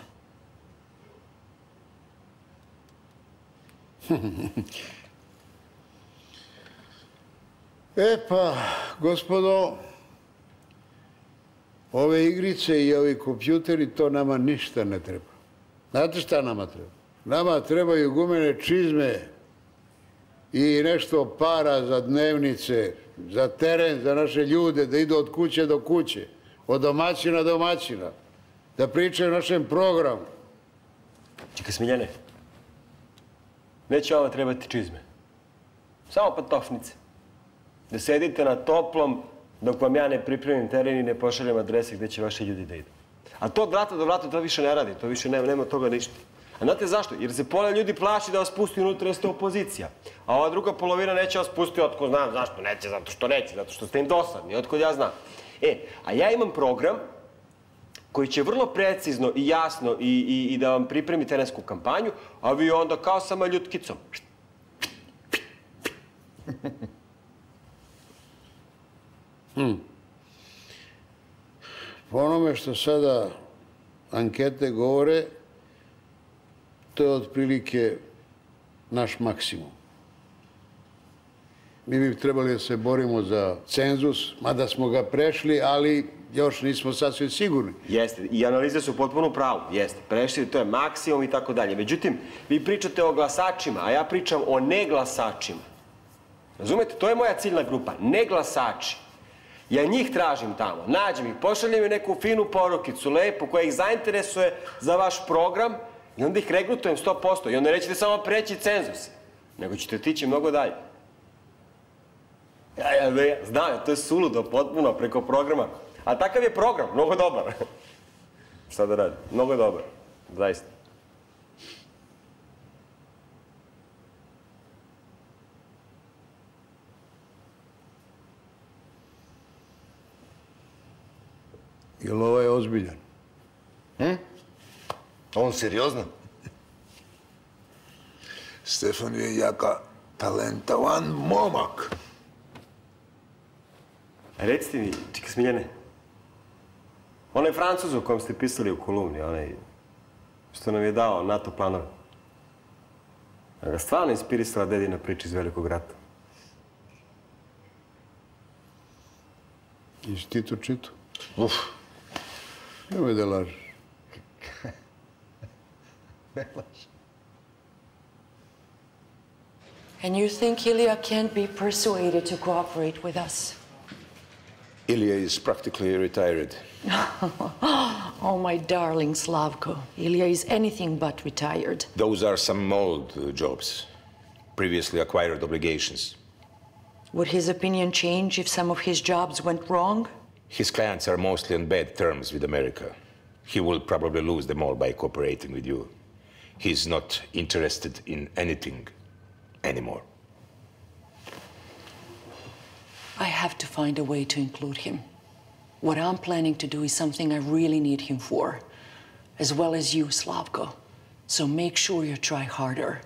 E pa, gospodo, ove igrice i ovi kompjuteri, to nama ništa ne treba. Znate šta nama treba? Nama trebaju gumene čizme i nešto para za dnevnice, za teren, za naše ljude, da idu od kuće do kuće, od domaćina do domaćina, da pričaju o našem programu. Čekaj, Smiljane, neće vama trebati čizme. Samo patofnice. Da sedite na toplom dok vam ja ne pripremim teren i ne pošaljem adrese gde će vaši ljudi da idu. A to od vrata do vrata to više ne radi, to više nema, nema toga ništa. A znate zašto? Jer se pola ljudi plaši da vas pusti unutra jer ste opozicija. A ova druga polovina neće vas pustiti, otko znam zašto. Neće zato što neće, zato što ste im dosadni, otkud ja znam. E, a ja imam program koji će vrlo precizno i jasno i, i, i da vam pripremi terensku kampanju, a vi onda kao sa maljutkicom. Hmm. Po onome što sada ankete govore, to je otprilike naš maksimum. Mi bi trebali da se borimo za cenzus, mada smo ga prešli, ali još nismo sasvim sigurni. Jeste, i analize su potpuno u pravu, jeste. Prešli, to je maksimum i tako dalje. Međutim, vi pričate o glasačima, a ja pričam o neglasačima. Razumete, to je moja ciljna grupa, neglasači. Ja njih tražim tamo, nađem ih, pošaljem im neku finu porukicu, lepu, koja ih zainteresuje za vaš program i onda ih regrutujem sto posto. I onda nećete samo preći cenzus, nego ćete otići mnogo dalje. Ja, ja, ja, znam, to je suludo, potpuno, preko programa. A takav je program, mnogo dobar. Šta da radim? Mnogo dobar, zaista. Jel ovaj ozbiljan? Hm? On seriozno? Stefan je jaka talentovan momak. Recite mi, čika Smiljane, onaj Francuz o kojem ste pisali u kolumni, onaj što nam je dao NATO planove, a ga stvarno inspirisala dedina priča iz Velikog rata. Jesi ti to čitao? Uf. Nemoj da lažeš. Ne lažeš. And you think Ilya can't be persuaded to cooperate with us? Ilya is practically retired. Oh, my darling Slavko. Ilya is anything but retired. Those are some old uh, jobs, previously acquired obligations. Would his opinion change if some of his jobs went wrong? His clients are mostly on bad terms with America. He will probably lose them all by cooperating with you. He's not interested in anything anymore. I have to find a way to include him. What I'm planning to do is something I really need him for, as well as you, Slavko. So make sure you try harder.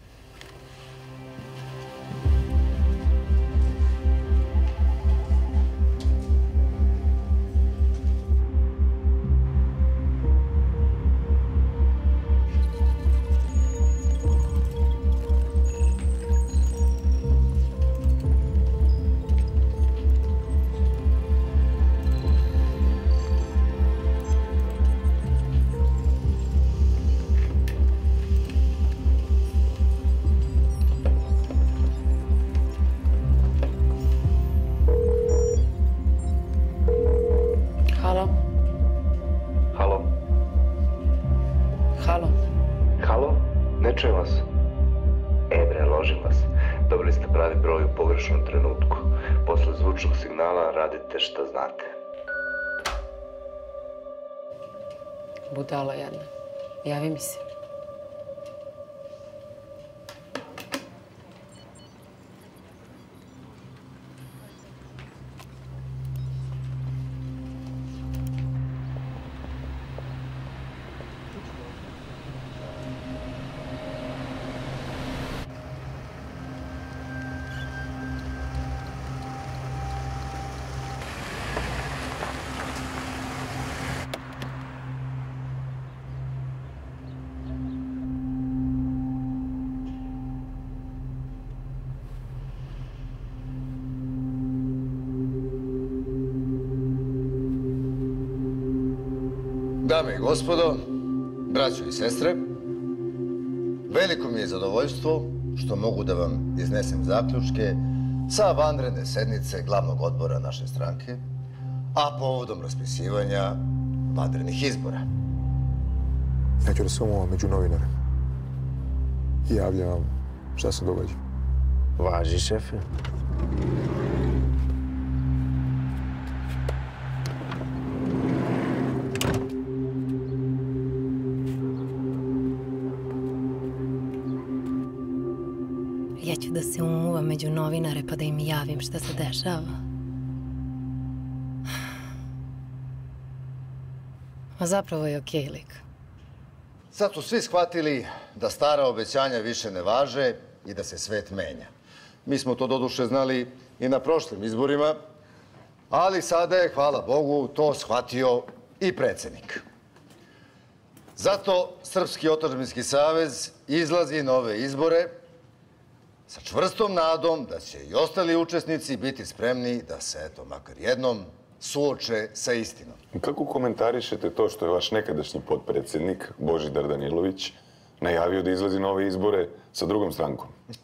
Šta znate. Budala jedna. Javi mi se. Dame i gospodo, braćo i sestre, veliko mi je zadovoljstvo što mogu da vam iznesem zaključke sa vanredne sednice glavnog odbora naše stranke, a povodom raspisivanja vanrednih izbora. Ja ću da sam ovo među novinare i javljam vam šta se događa. Važi, šefe. Ja ću da se umuvam među novinare pa da im javim šta se dešava. A zapravo je okej lik. Sad su svi shvatili da stara obećanja više ne važe i da se svet menja. Mi smo to doduše znali i na prošlim izborima, ali sada je, hvala Bogu, to shvatio i predsjednik. Zato Srpski otadžbinski savez izlazi na ove izbore sa čvrstom nadom da će i ostali učesnici biti spremni da se, eto, makar jednom suoče sa istinom. Kako komentarišete to što je vaš nekadašnji potpredsjednik, Božidar Danilović, najavio da izlazi na ove izbore sa drugom strankom?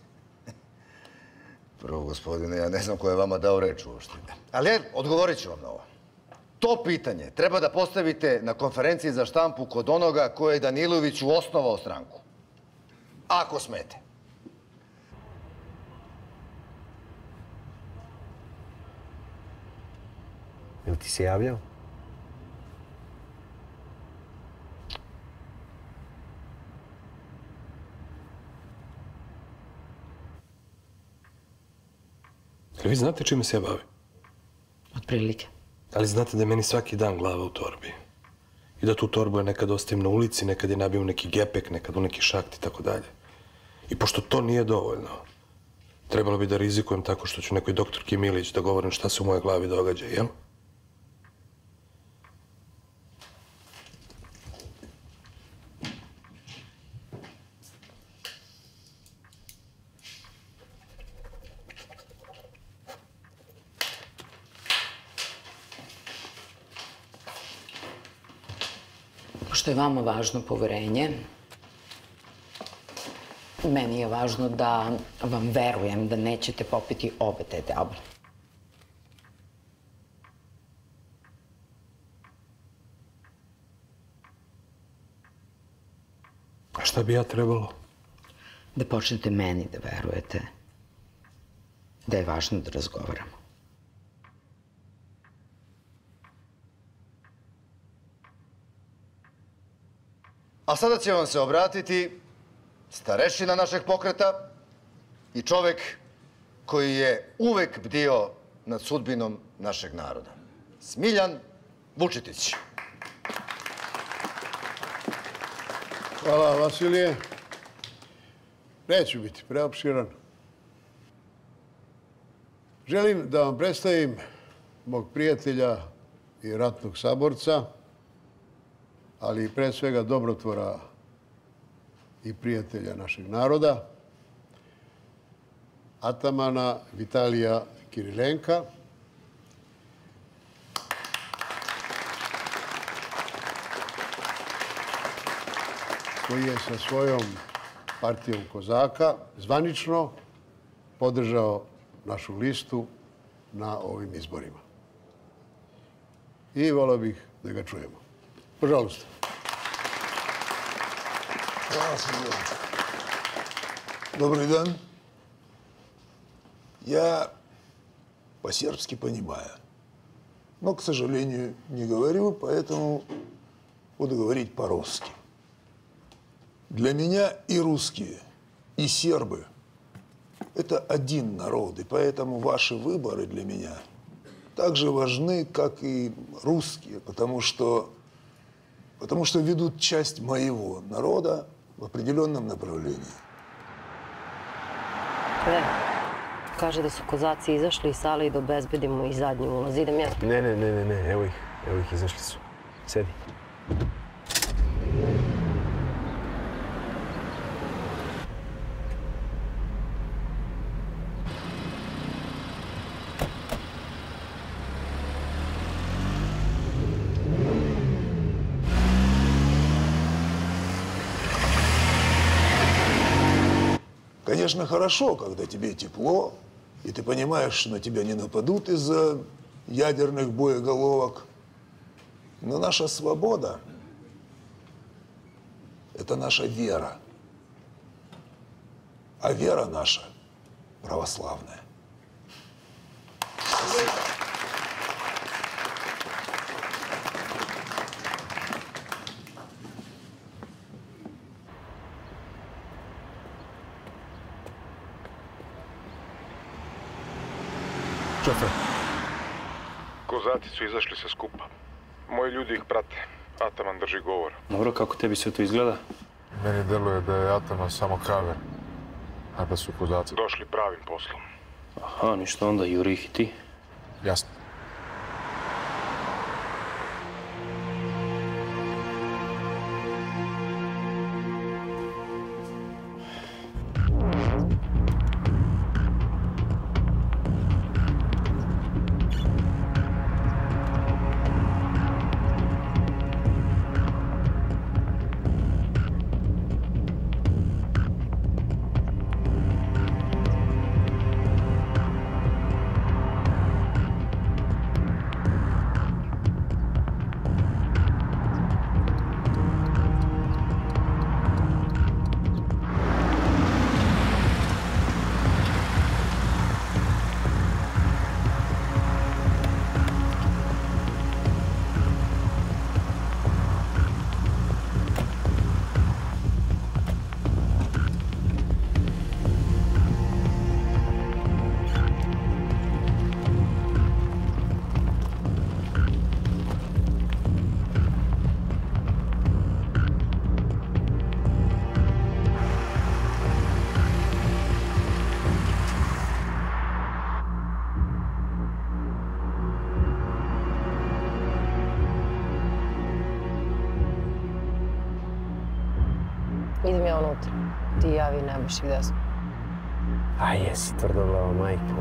Prvo, gospodine, ja ne znam ko je vama dao reč uopšte. Ali, odgovorit ću vam na ovo. To pitanje treba da postavite na konferenciji za štampu kod onoga ko je Daniloviću osnovao stranku. Ako smete. Jel ti se javljao? Jel vi znate čime se ja bavim? Otprilike. Ali znate da je meni svaki dan glava u torbi. I da tu torbu je nekad ostavim na ulici, nekad je nabijem u neki gepek, nekad u neki šakt i tako dalje. I pošto to nije dovoljno, trebalo bi da rizikujem tako što ću nekoj doktorki Milić da govorim šta se u mojoj glavi događa, jel? Pošto je vama važno poverenje, meni je važno da vam verujem da nećete popiti obe te table. A šta bi ja trebalo? Da počnete meni da verujete da je važno da razgovaramo. A sada će vam se obratiti starešina našeg pokreta i čovek koji je uvek bdio nad sudbinom našeg naroda. Smiljan Vučetić. Hvala, Vasilije. Neću biti preopširan. Želim da vam predstavim mog prijatelja i ratnog saborca, ali pre svega dobrotvora i prijatelja našeg naroda, atamana Vitalija Kirilenka, koji je sa svojom partijom Kozaka zvanično podržao našu listu na ovim izborima. I volio bih da ga čujemo. Пожалуйста. Добрый день. Я по-сербски понимаю, но, к сожалению, не говорю, поэтому буду говорить по-русски. Для меня и русские, и сербы – это один народ, и поэтому ваши выборы для меня так же важны, как и русские, потому что Потому что ведут часть моего народа в определенном направлении. E, kaže da su kozaci izašli iz sale i da obezbedimo i zadnji ulaz. Idem ja. Ne, ne, ne, ne, ne, evo ih, evo ih, izašli su. Sedi. Конечно, хорошо, когда тебе тепло, и ты понимаешь, что на тебя не нападут из-за ядерных боеголовок. Но наша свобода – это наша вера. А вера наша православная. Šofer. Kozati su izašli sa skupa. Moji ljudi ih prate. Ataman drži govor. Dobro, kako tebi sve to izgleda? Meni deluje da je Ataman samo kaver, a da su kozaci došli pravim poslom. Aha, ništa onda, juri ih i ti. Jasno. Idem ja unutra. Ti javi Nebojši gde smo. A jesi tvrdoglava majka.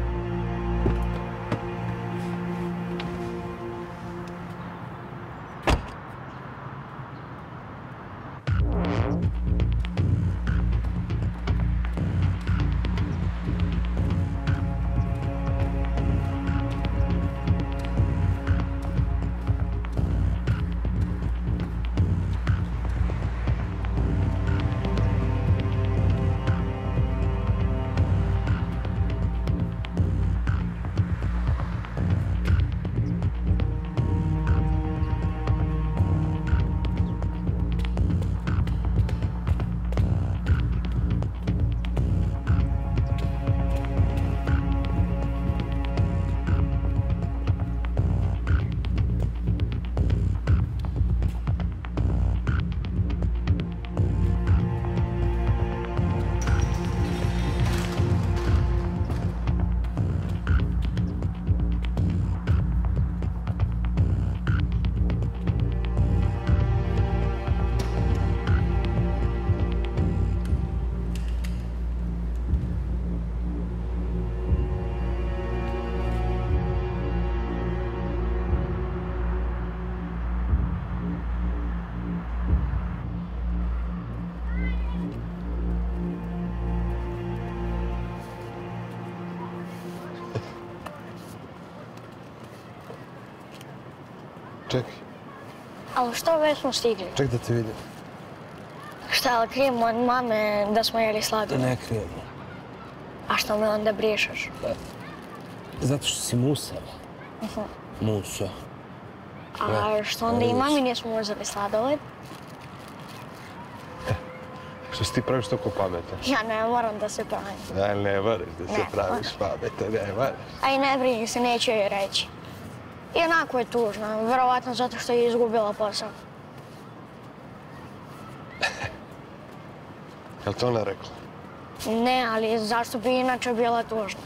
Čekaj. Ali što već smo stigli? Ček da te vidim. Šta, ali krijem od mame da smo jeli sladoled? Ne krijem. A što me onda briješaš? Zato što si musa. Mhm. Musa. A što onda i mami nismo uzeli sladoled? Što si ti praviš toliko pametan? Ja ne moram da se pravim. Ja ne moraš da se Ne, praviš pametan, ne moraš. A i ne brini se, neću joj reći. I onako je tužno, verovatno zato što je izgubila posao. Je li to ona rekla? Ne, ali zašto bi inače bila tužna?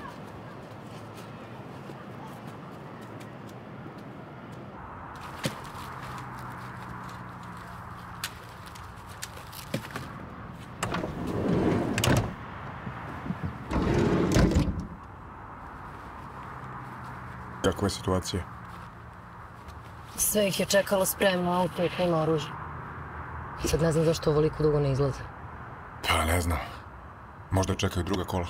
Kakva je situacija? Sve ih je čekalo spremno, auto i puno oružja. Sad ne znam zašto ovoliko dugo ne izlaze. Pa ne znam. Možda čekaju druga kola.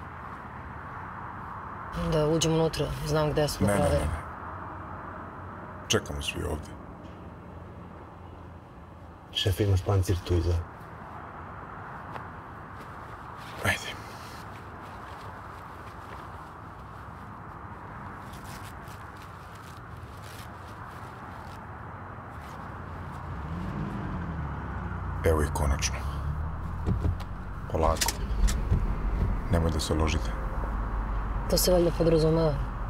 Da uđemo unutra, znam gde smo. Ne, ne, ne, ne. Čekamo svi ovdje. Šef, imaš pancir tu iza. Ajde. Evo ih konačno. Polako. Nemoj da se ložite. To se valjda podrazumeva.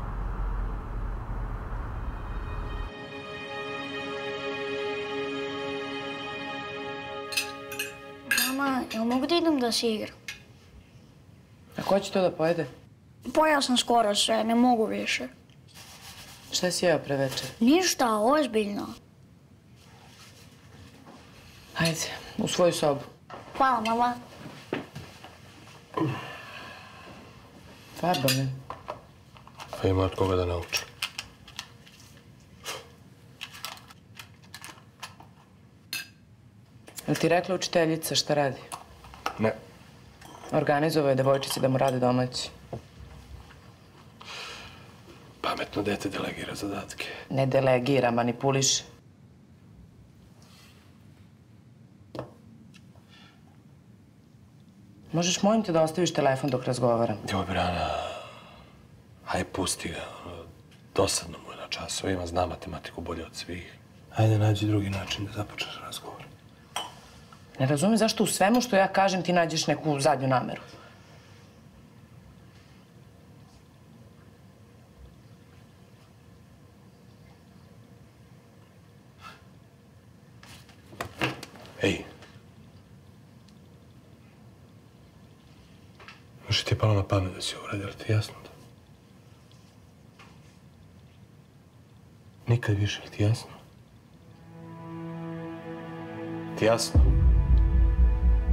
Mama, jel mogu da idem da se igram? A ko će to da pojede? Pojao sam skoro sve, ne mogu više. Šta si jeo pre večer? Ništa, ozbiljno. Hajde, u svoju sobu. Hvala, mama. Farba me. Pa ima od koga da nauči. Jel ti rekla učiteljica šta radi? Ne. Organizovao je devojčici da mu rade domaći. Pametno dete delegira zadatke. Ne delegira, manipuliše. Možeš, molim te, da ostaviš telefon dok razgovaram. Joj, Brana, hajde pusti ga. Dosadno mu je na časovima, zna matematiku bolje od svih. Hajde, nađi drugi način da započneš razgovor. Ne razumijem zašto u svemu što ja kažem ti nađeš neku zadnju nameru. Ej. Još ti je palo na pamet da si ovo radi, ali ti je jasno to? Nikad više, ali ti je jasno? Ti je jasno?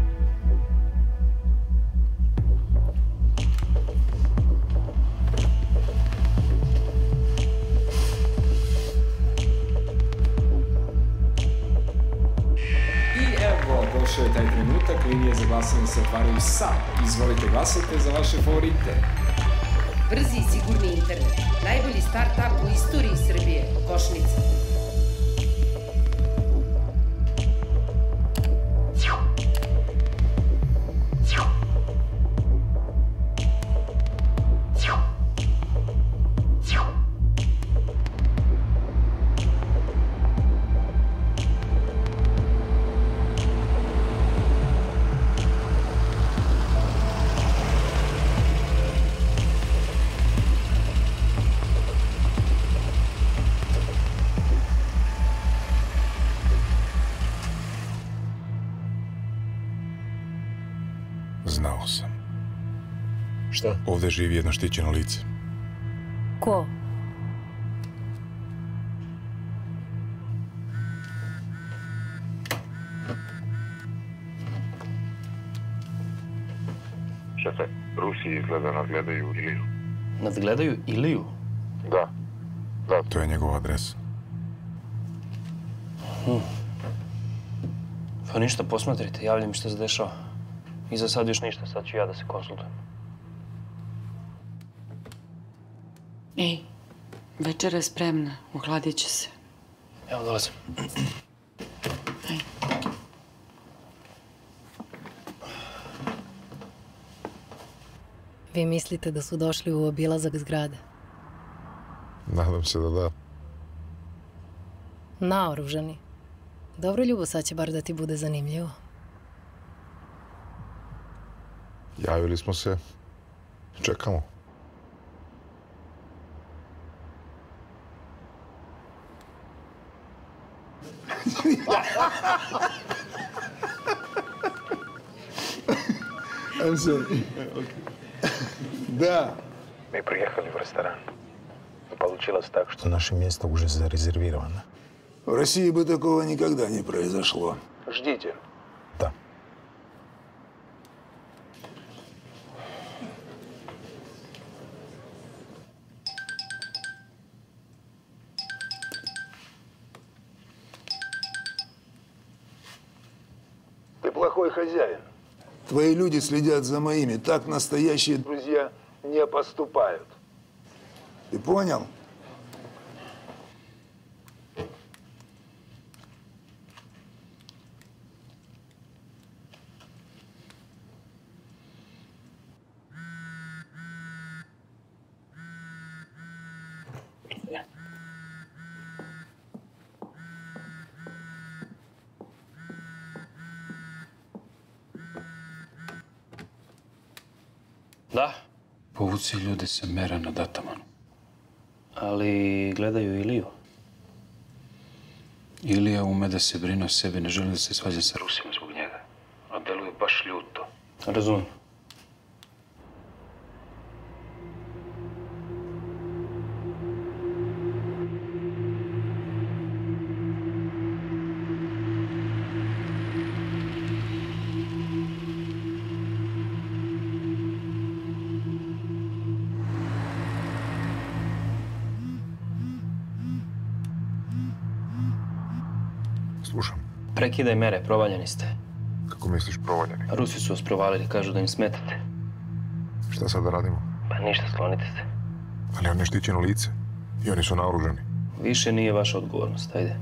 linije za glasanje se otvaraju sad. Izvolite, glasajte za vaše favorite. Brzi i sigurni internet. Najbolji start-up u istoriji Srbije. Košnica. Znao sam. Šta? Ovde živi jedno štićeno lice. Ko? Šefe, Rusi izgleda nadgledaju Iliju. Nadgledaju Iliju? Da. Da. To je njegova adresa. Hm. Pa ništa, posmatrite, javljaj mi šta se dešava. I za sad još ništa, sad ću ja da se konsultujem. Ej, večera je spremna, ohladit će se. Evo, dolazim. Ej. Vi mislite da su došli u obilazak zgrade? Nadam se da da. Naoružani. Dobro, Ljubo, sad će bar da ti bude zanimljivo. Javili smo se. Čekamo. I'm sorry. Да. Мы приехали в ресторан. Получилось так, что наше место уже зарезервировано. В России бы такого никогда не произошло. Ждите. Ты плохой хозяин. Твои люди следят за моими. Так настоящие друзья не поступают. Ты понял? Da. Povuci ljude sa mera nad Atamanu. Ali gledaju Iliju. Ilija ume da se brine o sebi, ne želi da se svađa sa Rusima zbog njega. A deluje baš ljuto. Razumem. Slušam. Prekidaj mere, provaljeni ste. Kako misliš provaljeni? Rusi su vas provalili, kažu da im smetate. Šta sad da radimo? Pa ništa, sklonite se. Ali on je štićeno lice. I oni su naoružani. Više nije vaša odgovornost, ajde.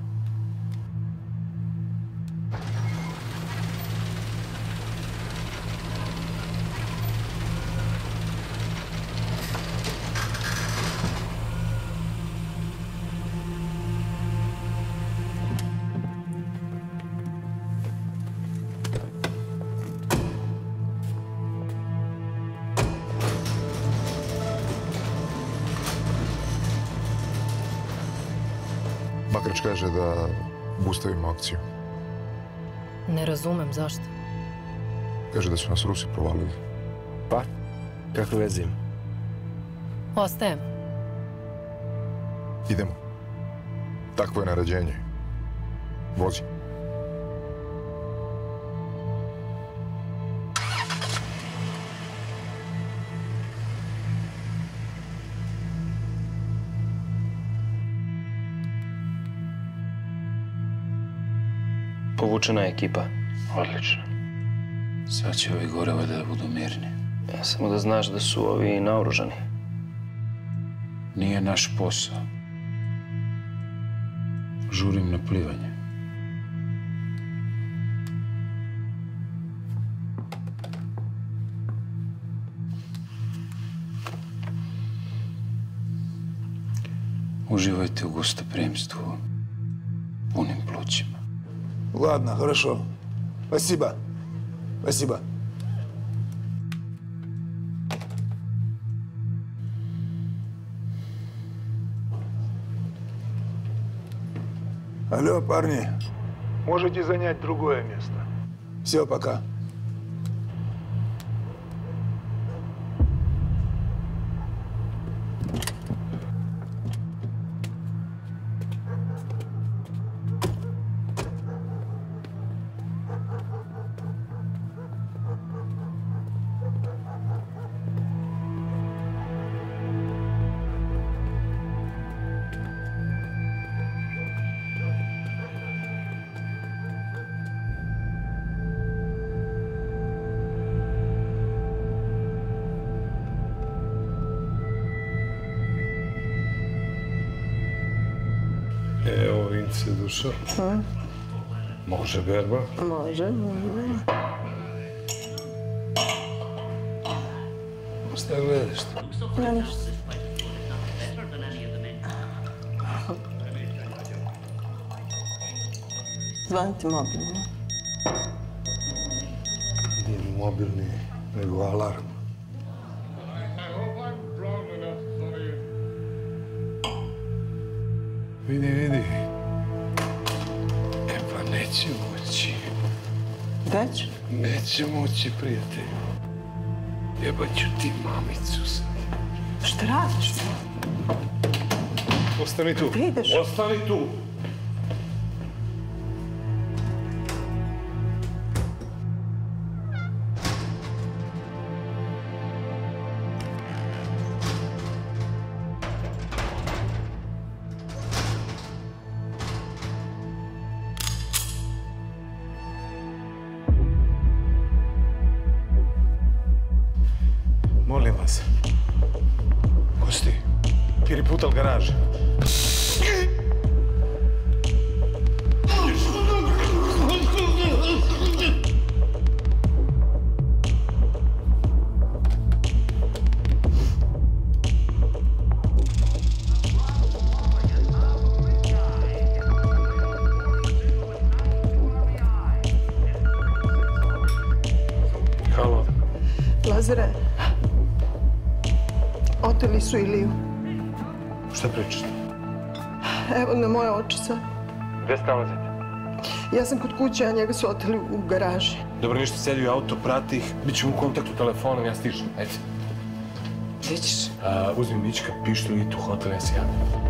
Makrač kaže da bustavimo akciju. Ne razumem zašto. Kaže da su nas Rusi provalili. Pa? Kakve veze ima? Ostajem. Idemo. Takvo je naređenje. Vozi. Povučena je ekipa. Odlično. Sad će ovi gore valjda da budu mirni. Ja samo da znaš da su ovi naoružani. Nije naš posao. Žurim na plivanje. Uživajte u gostoprimstvu, punim plućima. Ладно, хорошо. Спасибо. Спасибо. Алло, парни. Можете занять другое место. Все, пока. Evo, Vince, duša. Može berba? Može, može. Šta gledaš? Ja ništa. Zvani ti mobilno. Nije mobilni, nego alarm. Vidi, vidi. E pa neće moći. Gać? Neće moći, prijatelju. Jebaću ti mamicu sad. Šta radiš? Ostani tu. Gde ideš? Ostani tu. Molim vas. Ko si ti? Piri putal garaže. Halo. Lazare, oteli su Iliju. Šta pričate? Evo na moje oči sad. Gde se nalazite? Ja sam kod kuće, a njega su oteli u garaži. Dobro, ništa, sedi u auto, prati ih. Bićemo u kontaktu telefonom, ja stižem. Ajde. Gde ćeš? Uzmi Mička, pištolj i tu hotel, ja se javim.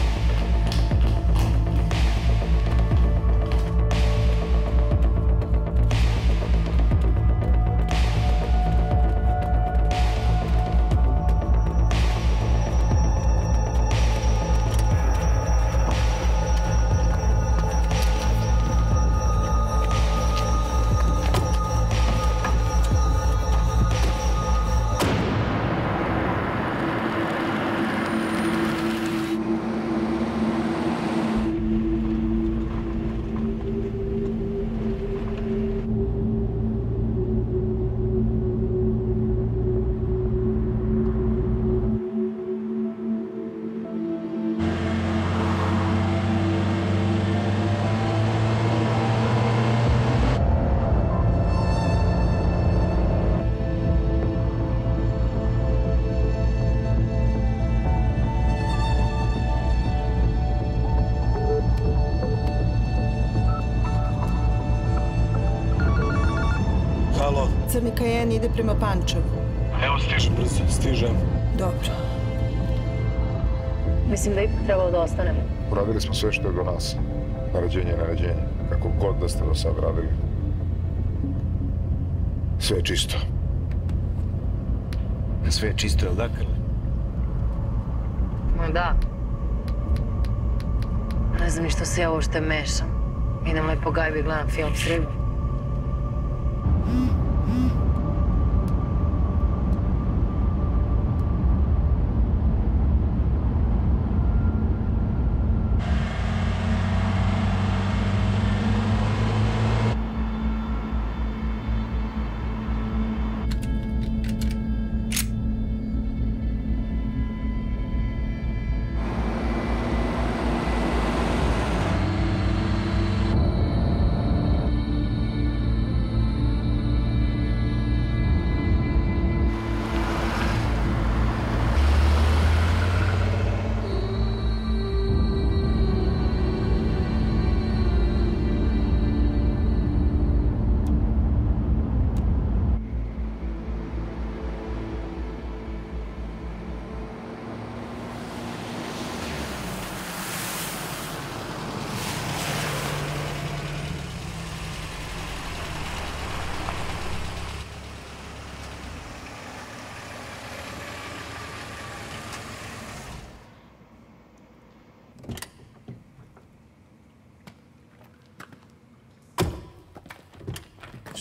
Crni Kajen ide prema Pančevu. Evo, stižem brzo, stižem. Dobro. Mislim da ipak trebalo da ostanemo. Uradili smo sve što je do nas. Naređenje je naređenje. Kako god da ste do sad radili. Sve je čisto. Sve je čisto, jel da, Krle? Ma da. Ne znam ni što se ja uopšte mešam. Idem lepo gajbi, gledam film s ribom.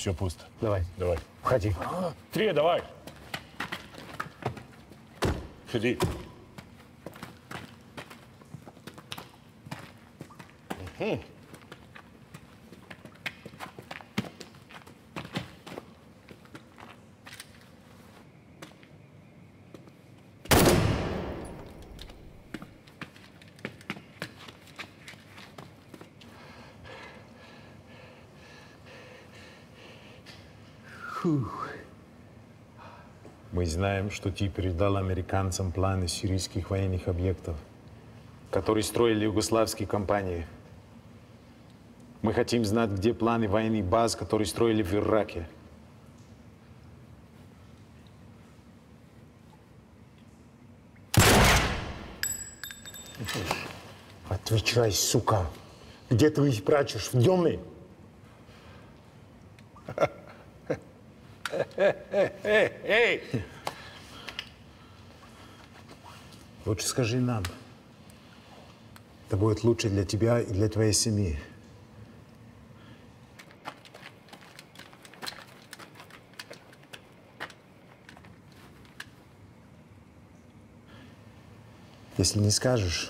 Все пусто. Давай. Давай. Входи. Три, давай. Ходи. Угу. Фух. Мы знаем, что ты передал американцам планы сирийских военных объектов, которые строили югославские компании. Мы хотим знать, где планы военных баз, которые строили в Ираке. Отвечай, сука. Где ты их прячешь? В доме? Эй! Лучше скажи нам. Это будет лучше для тебя и для твоей семьи. Если не скажешь,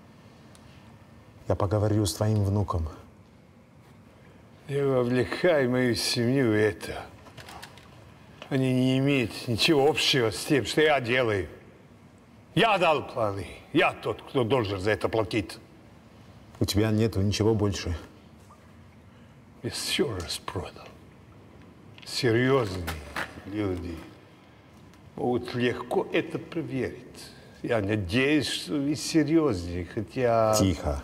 я поговорю с твоим внуком. Не вовлекай мою семью в это. Они не имеют ничего общего с тем, что я делаю. Я дал планы. Я тот, кто должен за это платить. У тебя нету ничего больше. Я все распродал. Серьезные люди могут легко это проверить. Я надеюсь, что вы серьезнее, хотя... Тихо.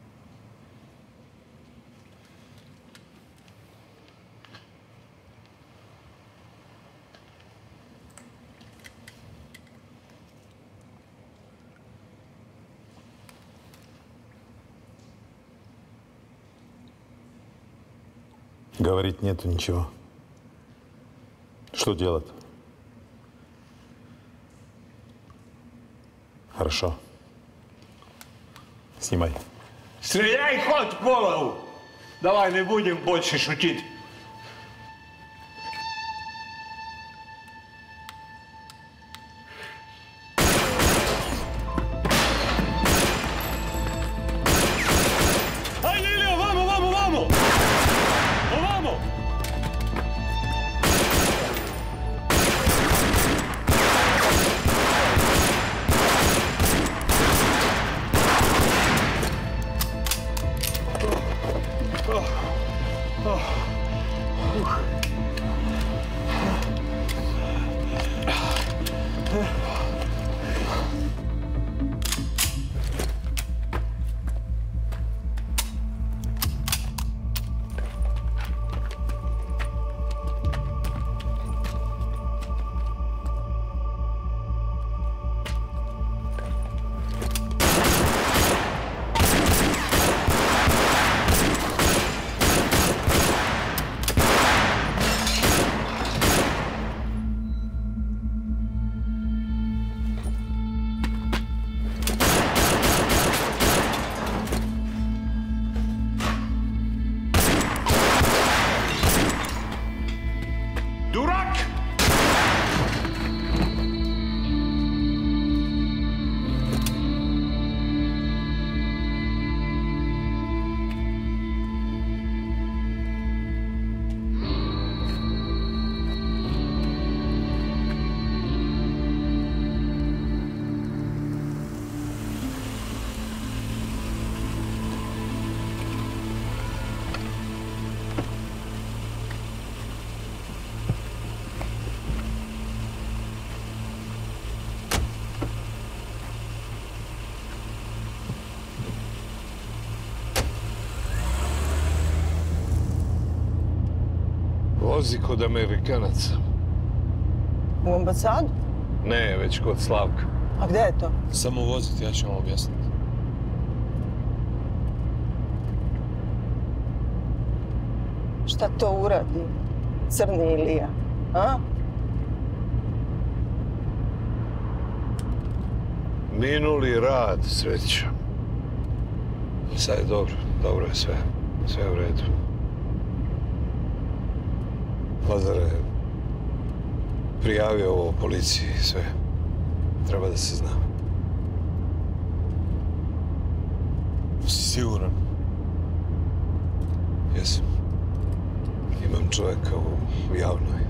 Говорить нету ничего. Что делать? Хорошо. Снимай. Стреляй хоть в голову! Давай не будем больше шутить. Vozi kod Amerikanaca. U ambasadu? Ne, već kod Slavka. A gde je to? Samo voziti, ja ću vam objasniti. Šta to uradi? Crni Ilija, a? Minuli rad, Srećo. Sad je dobro, dobro je sve. Sve je u redu. Lazare, prijavio ovo policiji, sve. Treba da se zna. Si siguran? Jesam. Imam čoveka u javnoj.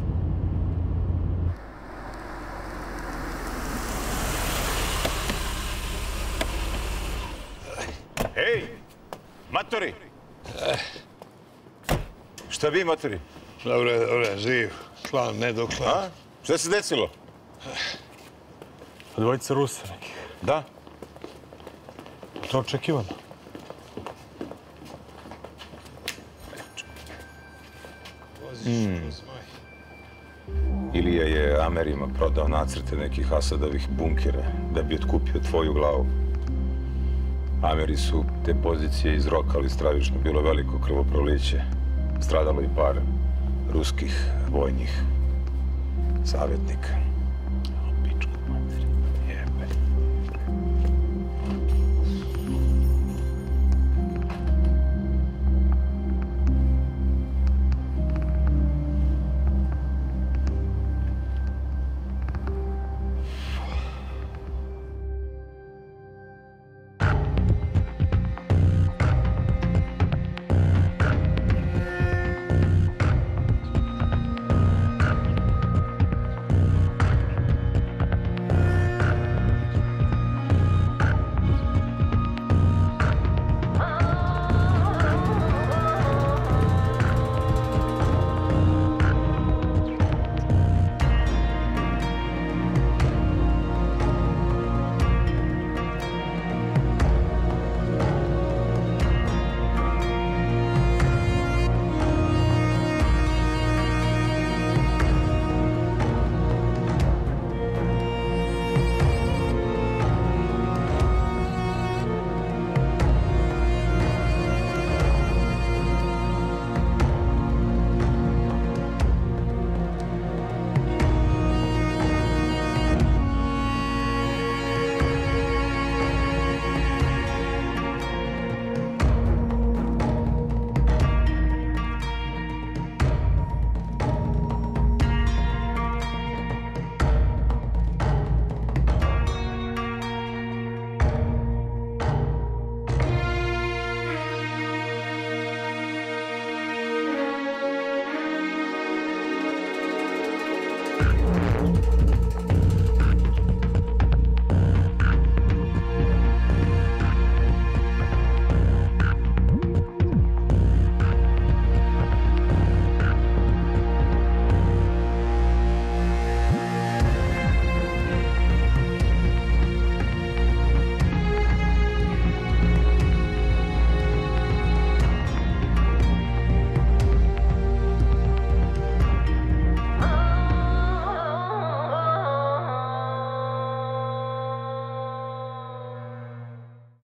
Hej, matori! Šta vi, matori? Dobre, dobre, živ. Klan, ne do klan. A? Šta se desilo? Dvojica Rusa nekih. Da. To je očekivano. Mm. Ilija je Amerima prodao nacrte nekih Asadovih bunkera da bi otkupio tvoju glavu. Ameri su te pozicije izrokali stravično, bilo veliko krvoproliće. Stradalo i par ruskih vojnih savjetnika.